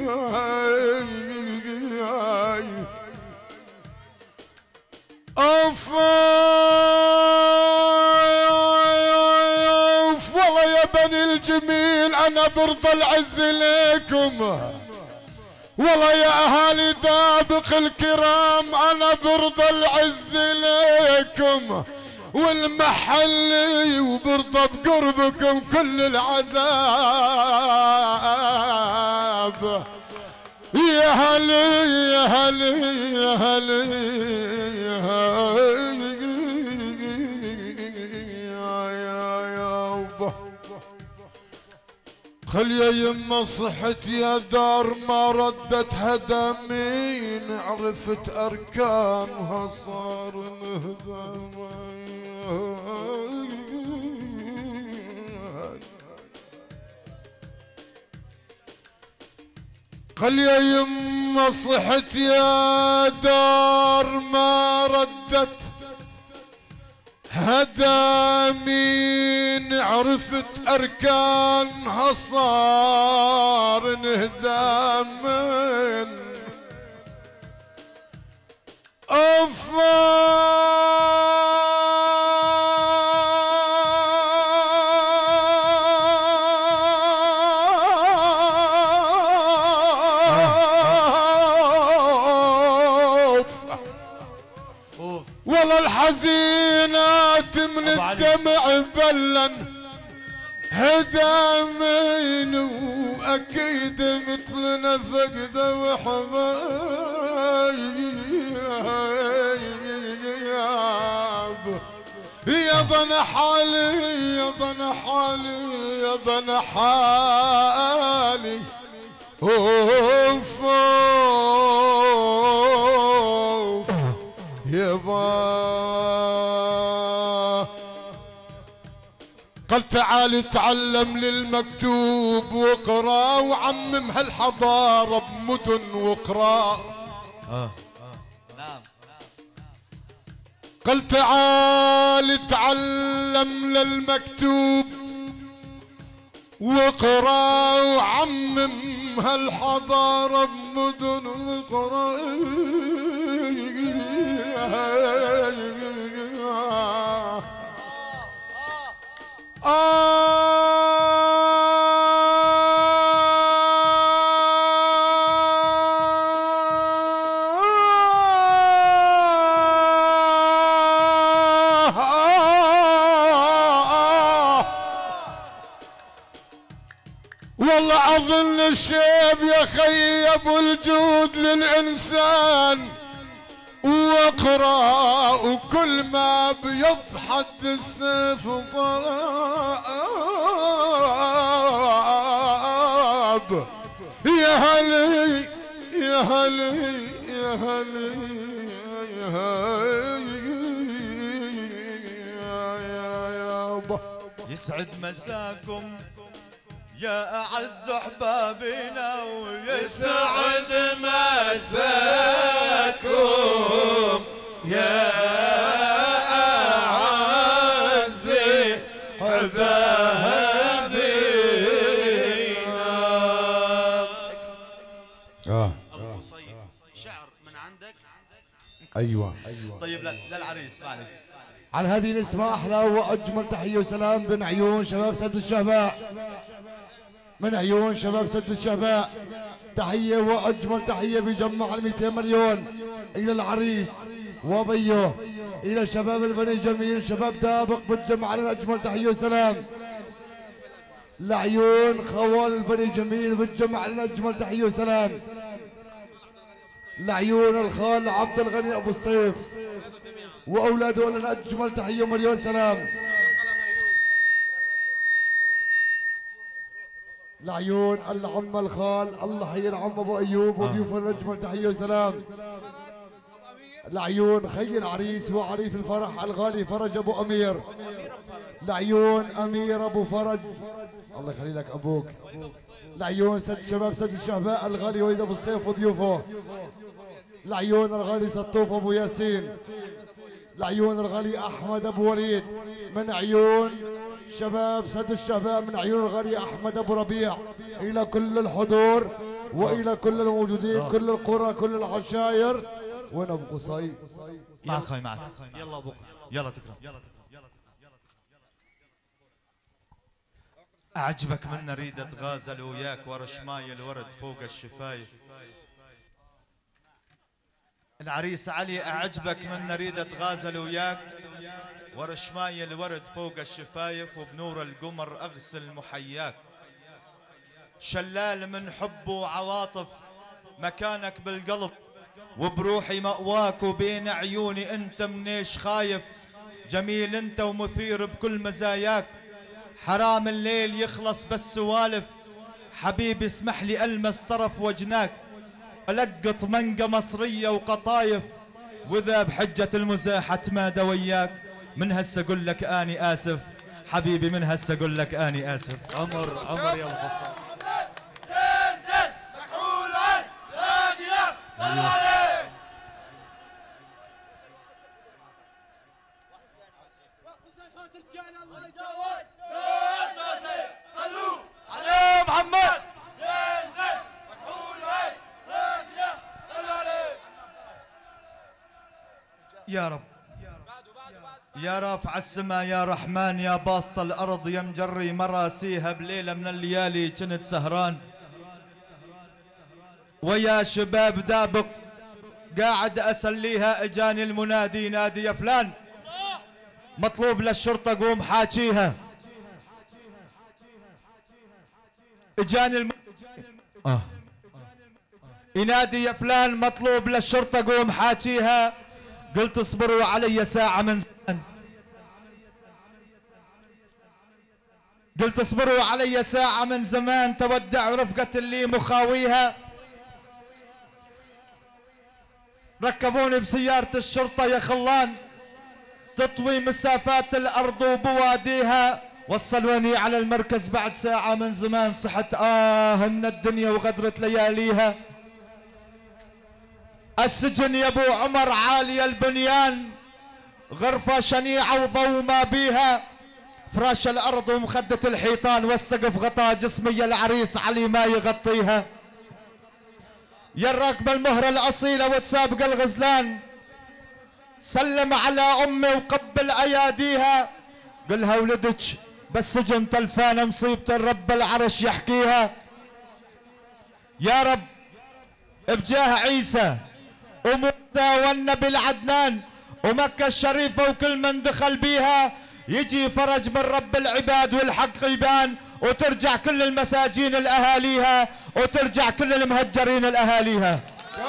اوف والله يا بني الجميل انا برضى العز ليكم. والله يا اهالي دابق الكرام انا برضى العز ليكم والمحلي وبرضى بقربكم كل العذاب. يا هلي يا هلي يا هلي يا هلي خل يا يما صحت يا دار ما ردت هدامين عرفت اركانها صار انهدام. خل يا يما صحت يا دار ما ردت هدامين عرفت اركانها صار انهدام. اوف والله الحزينات من الدمع بلن هدامين واكيد مثلنا فقد وحبايب. يا ضن حالي يا ضن حالي يا ضن حالي اوف اوف يابا. قال تعال تعلم للمكتوب واقرا وعمم هالحضاره بمدن واقرا. قال تعال تعلم للمكتوب واقرا وعمم هالحضاره بمدن واقرا. والله اظن الشيب يا خي ابو الجود للانسان واقرا وكل ما بيضحد السيف ضاب. يا هلي يا هلي يا هلي يا هلي يا يابا. يسعد مساكم يا أعز أحبابنا ويسعد مساكم يا أعز أحبابنا. أبو قصيب شعر من عندك. ايوه طيب للعريس معلش على هذه نسمع احلى واجمل تحيه وسلام من عيون شباب سد الشهباء. من عيون شباب سد الشهباء تحية وأجمل تحية بجمع ال 200 مليون إلى العريس وبيه، إلى شباب البني جميل، شباب دابق بتجمع لنا أجمل تحية وسلام. لعيون خوال البني جميل بتجمع لنا أجمل تحية وسلام. لعيون الخال عبد الغني أبو الصيف وأولاده لنا أجمل تحية ومليون سلام. لعيون العم الخال الله حي العم ابو ايوب وضيوفه الاجمل تحيه وسلام. لعيون خي العريس وعريف الفرح الغالي فرج ابو امير. لعيون امير ابو فرج الله يخلي لك ابوك. لعيون سد شباب سد الشهباء الغالي وليد ابو الصيف وضيوفه. لعيون الغالي سطوف ابو ياسين. لعيون الغالي احمد ابو وليد. من عيون شباب سد الشباب من عيون الغالي احمد ابو ربيع. الى كل الحضور والى كل الموجودين كل القرى كل العشاير. وين ابو قصي؟ معك خاي معك. يلا ابو قصي يلا تكرم. اعجبك منا ريدة غازل وياك ورا شماي الورد فوق الشفايف. العريس علي اعجبك منا ريدة غازل وياك ورا شماي الورد فوق الشفايف وبنور القمر اغسل محياك. شلال من حب وعواطف مكانك بالقلب وبروحي مأواك وبين عيوني انت منيش خايف. جميل انت ومثير بكل مزاياك. حرام الليل يخلص بس سوالف حبيبي اسمح لي المس طرف وجناك. القط منقة مصرية وقطايف واذا بحجة المزاح اتمادى وياك. من هسه اقول لك اني اسف حبيبي من هسه اقول لك اني اسف. عمر يا القصة زين زين مكحول عين راجلة صلوا عليه. صلوا عليه محمد. زين زين مكحول عين راجلة صلوا عليه. يا رب يا رافع السما يا رحمن يا باسط الأرض يا مجري مراسيها بليلة من الليالي كنت سهران ويا شباب دابق قاعد أسليها اجاني المنادي ينادي يا فلان مطلوب للشرطة قوم حاكيها. اجاني ينادي يا فلان مطلوب للشرطة قوم حاكيها. قلت اصبروا علي ساعة من زمان. قلت اصبروا علي ساعة من زمان تودع رفقة اللي مخاويها. ركبوني بسيارة الشرطة يا خلان تطوي مسافات الأرض وبواديها. وصلوني على المركز بعد ساعة من زمان صحت من الدنيا وغدرت لياليها. السجن يا ابو عمر عالي البنيان غرفة شنيعة وضو ما بيها. فراش الارض ومخدة الحيطان والسقف غطاء جسمي يا العريس علي ما يغطيها. يا الراكبة المهرة الاصيلة وتسابق الغزلان سلم على امي وقبل اياديها. قلها ولدك بالسجن طلفانة مصيبة الرب العرش يحكيها. يا رب بجاه عيسى وموسى والنبي العدنان ومكة الشريفة وكل من دخل بيها يجي فرج من رب العباد والحق يبان وترجع كل المساجين لأهاليها وترجع كل المهجرين لأهاليها.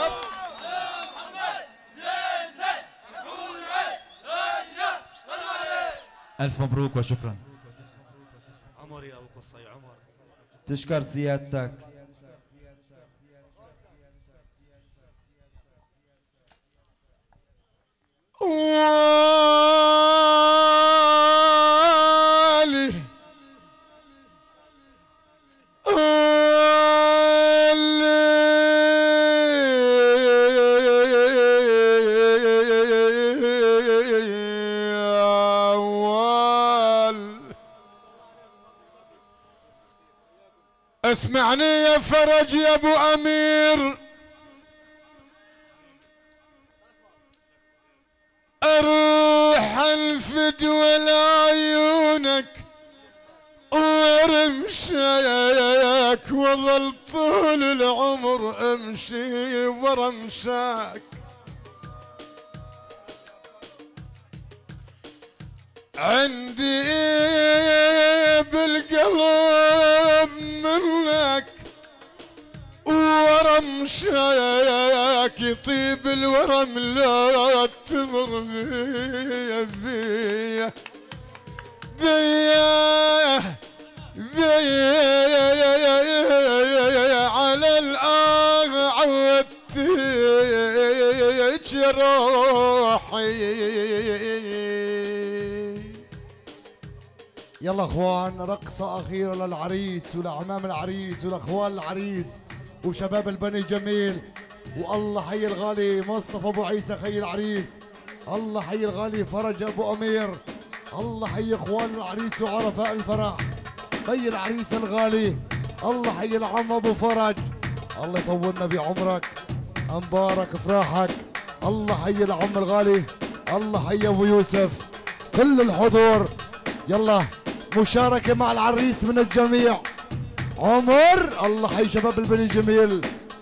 ألف مبروك وشكرا. عمر يا ابو قصي عمر. تشكر سيادتك. والي اسمعني يا فرج يا ابو امير اروح الفدوى لعيونك ورمشاك وظل طول العمر امشي ورمشاك عندي بالقلب منك ورمشاك يطيب الورم لا تمر بيا بيا بيا بيا على الآن عودتك روحي. يلا اخوان رقصة أخيرة للعريس ولعمام العريس ولأخوان العريس وشباب البني جميل. والله حي الغالي مصطفى أبو عيسى خي العريس، الله حي الغالي فرج أبو أمير، الله حي اخوان العريس وعرفاء الفرح، حي العريس الغالي، الله حي العم ابو فرج، الله يطولنا بعمرك مبارك افراحك، الله حي العم الغالي، الله حي ابو يوسف، كل الحضور. يلا مشاركة مع العريس من الجميع. عمر الله حي شباب البني جميل،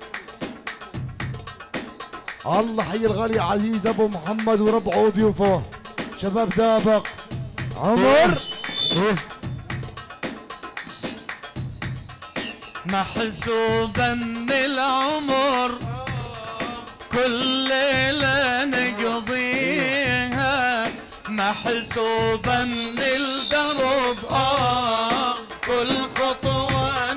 الله حي الغالي عزيز ابو محمد وربعه وضيوفه شباب دابق. عمر محسوبة من العمر كل ليلة نقضيها، محسوبة من الدرب كل خطوة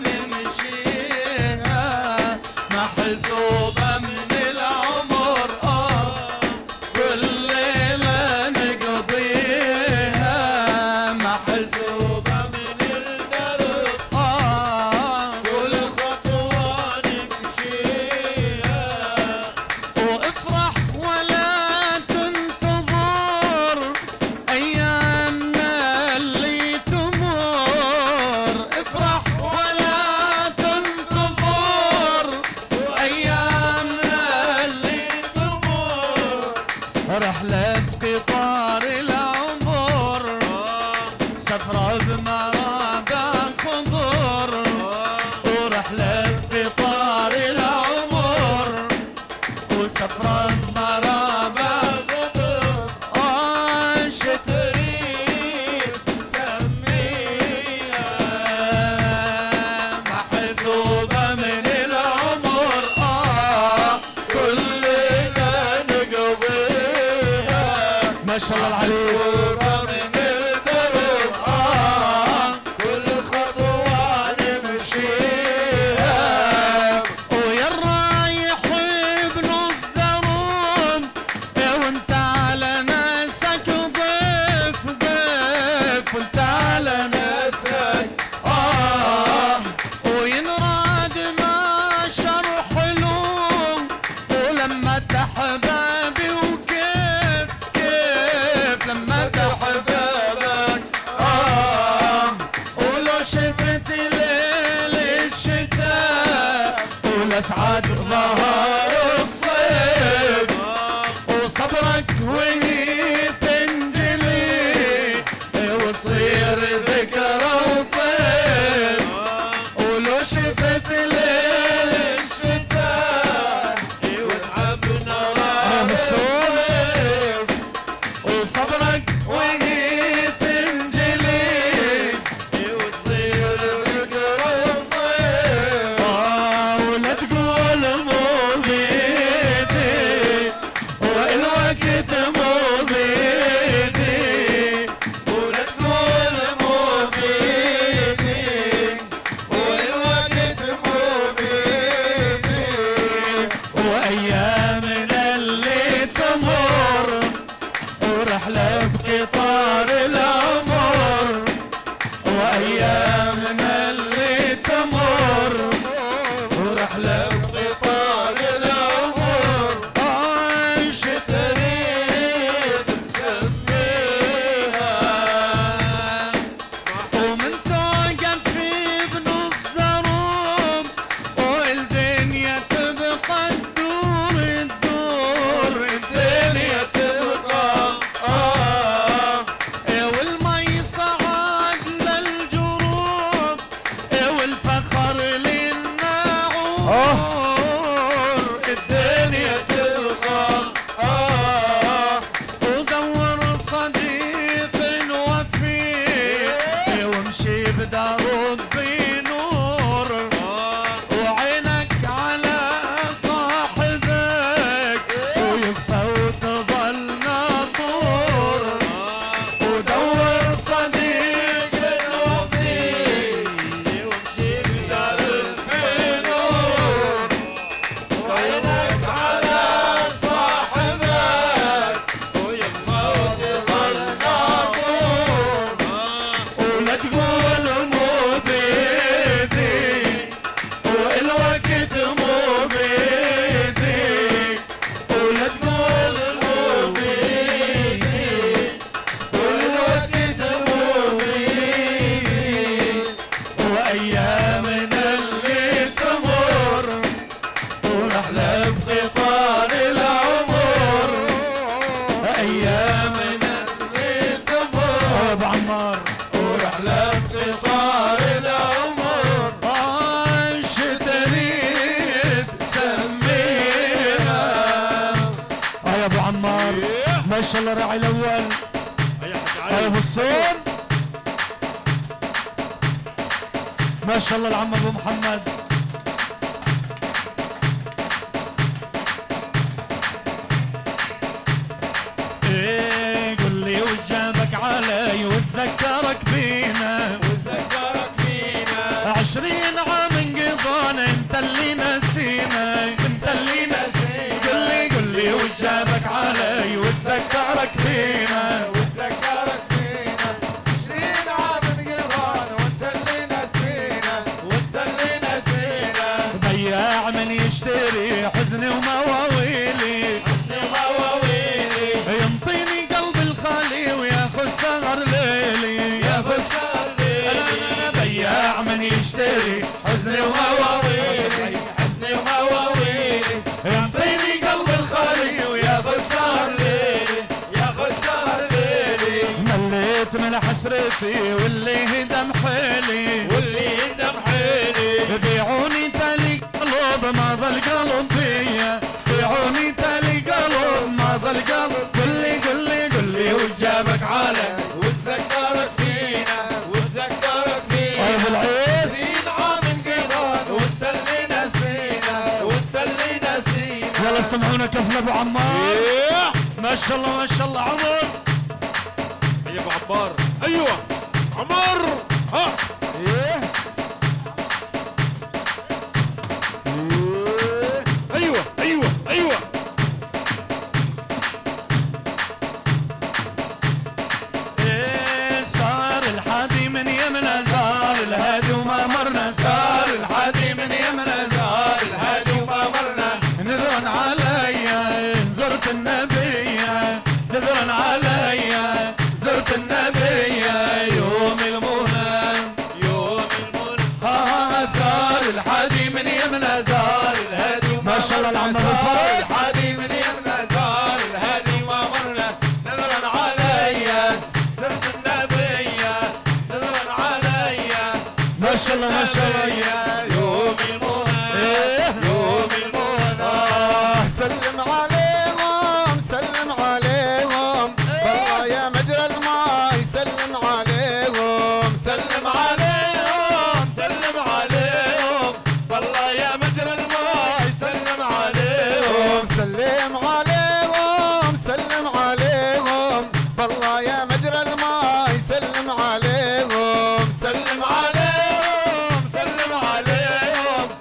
نمشيها، محسوبة من العمر كل ليلة نقضيها، محسوبة من الدرب كل خطوة نمشيها، وافرح ولا تنتظر ايامنا اللي تمر، افرح ولا تنتظر ايامنا اللي تمر، رحلة قطار العمر سفرة بمرابع خضر، ورحلة قطار العمر وسفرة بمرابع خضر، شتريد سميها، محسوبة من العمر كل ليلة نقضيها، ما شاء الله العريس. محسوبة من الدرب كل خطوة نمشيها، ويا الرايح بنص درب وانت على ناسك ضيف ضيف، وانت على ناسك وينراد ما شرح لهم، ولما تحبابي وكيف كيف لما تحبابك ولو شفت ليل الشتاء والاسعد ظهر الصيف، وصبرك وهي تنجلي وتصير ذكرى وطيف، ولو شفت ليل الشتاء واسعبنا راح الصيف، وصبرك وهي تنجلي وتصير ذكرى وطيف، ولا تقول مو بيدي والوقت مو بيدي، ولا تقول مو شاء الله راعي الاول ابو السون. ما شاء الله العم ابو محمد. ايه قل لي وش جابك علي وتذكرك فينا 20 عام انقضانا انت اللي نسينا انت اللي نسينا. قل لي وش جابك علي وتذكرك فينا 20 عام انقضانا وانت اللي نسينا بياع من يشتري حزني ومواويلي ينطيني قلب الخالي وياخذ سهر ليلي انا بياع من يشتري حزني ومواويلي ينطيني قلب الخالي وياخذ سهر ليلي مليت من حسرتي واللي هدم حيلي بيعوني تالي قلوب ما ظل قلب فيا بيعوني تالي قلوب ما ظل قلب. قل لي وش جابك علي وتذكرك فينا طيب العيس 20 عام انقضانا وانت اللي نسينا يلا سمعونا كفل ابو عمار. ما شاء الله ما شاء الله عمر. يا ابو عمار. ايوه عمر. ها ايوه ايه صار الحادي من يمنا زار الهادي وما مرنا صار الحادي من يمنا زار الهادي وما مرنا نذرا عليا زرت النبي نذرا عليا زرت النبي يوم المنى صار الحادي من يمنا زار الهادي وما ما شاء الله العم ابو الفرج. الحادي من يمنا زار الهادي وما مرنا نذرا عليا زرت النبي نذرا عليا ما شاء الله ما شاء الله يوم المنى سلم عليهم والله يا مجرى الماء سلم عليهم والله يا مجرى الماء سلم عليهم والله يا مجرى الماء سلم عليهم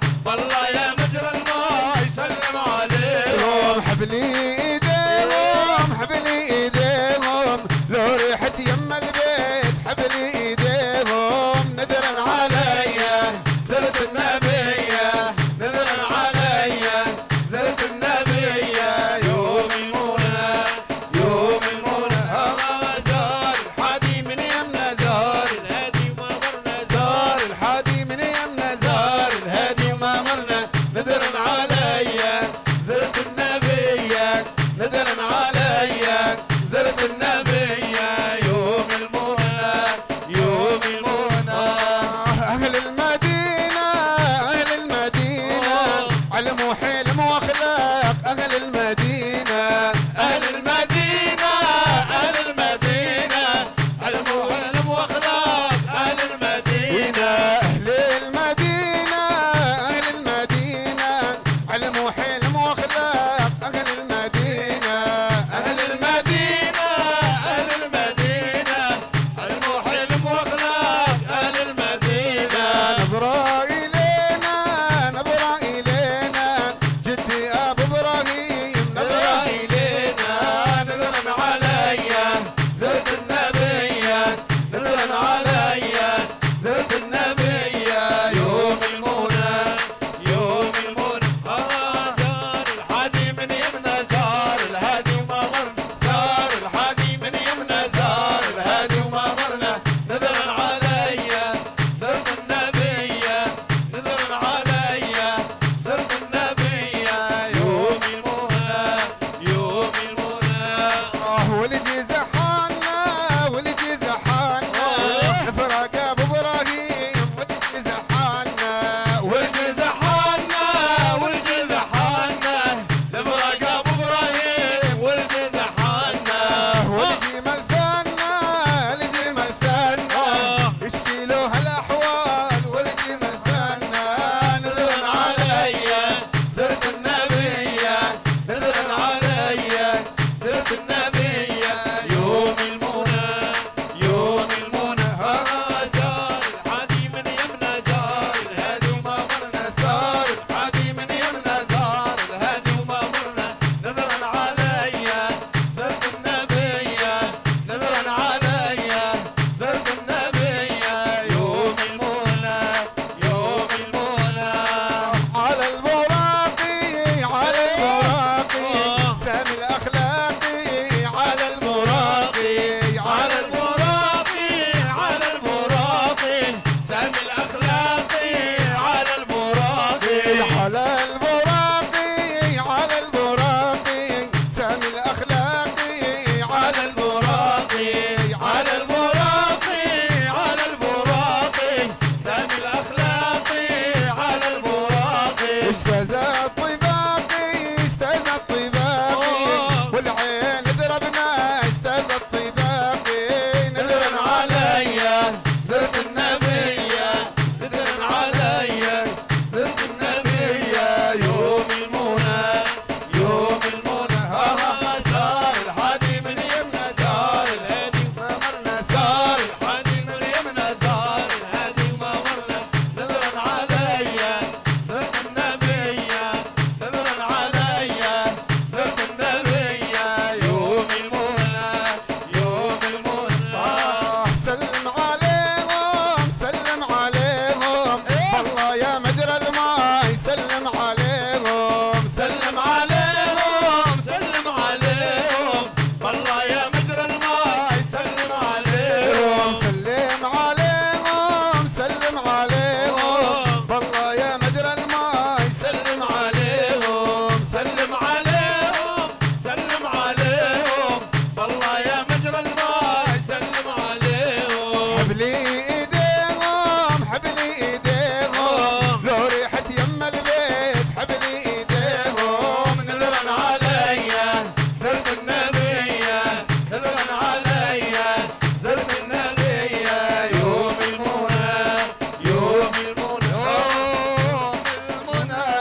سلم عليهم سلم عليهم والله يا مجرى الماي سلم عليهم سلم عليهم سلم عليهم والله يا مجرى الماي سلم عليهم سلم عليهم سلم عليهم والله يا مجرى الماي سلم عليهم سلم عليهم سلم عليهم والله يا مجرى الماي سلم عليهم حبلي ايديهم حبلي ايديهم لو ريحة يم البيت حبلي ايديهم نذرا عليا زرت النبية نذرا عليا زرت النبية يوم المنى يوم المنى يوم المنى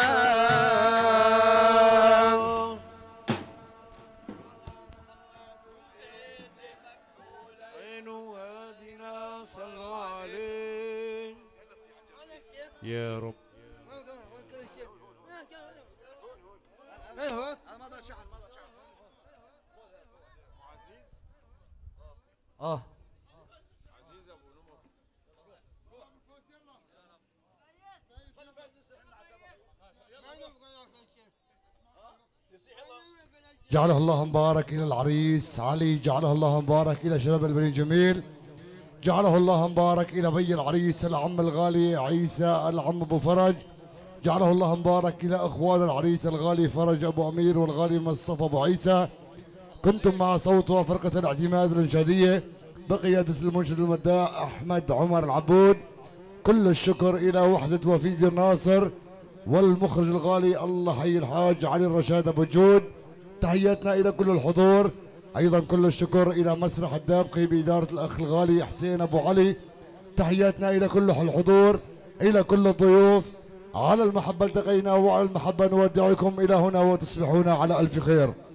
وين وادنا صلوا عليه يا رب جعله الله مبارك إلى العريس علي، جعله الله مبارك إلى شباب البني جميل، جعله الله مبارك إلى بي العريس العم الغالي عيسى العم أبو فرج، جعله الله مبارك إلى أخوان العريس الغالي فرج أبو أمير والغالي مصطفى أبو عيسى. كنتم مع صوت وفرقة الاعتماد الإنشادية بقيادة المنشد المداح أحمد عمر العبود. كل الشكر إلى وحدة وفيد الناصر والمخرج الغالي الله حي الحاج علي الرشاد أبو جود. تحياتنا إلى كل الحضور، أيضا كل الشكر إلى مسرح الدابقي بإدارة الأخ الغالي حسين أبو علي. تحياتنا إلى كل الحضور، إلى كل الضيوف. على المحبة التقينا وعلى المحبة نودعكم إلى هنا وتصبحون على ألف خير.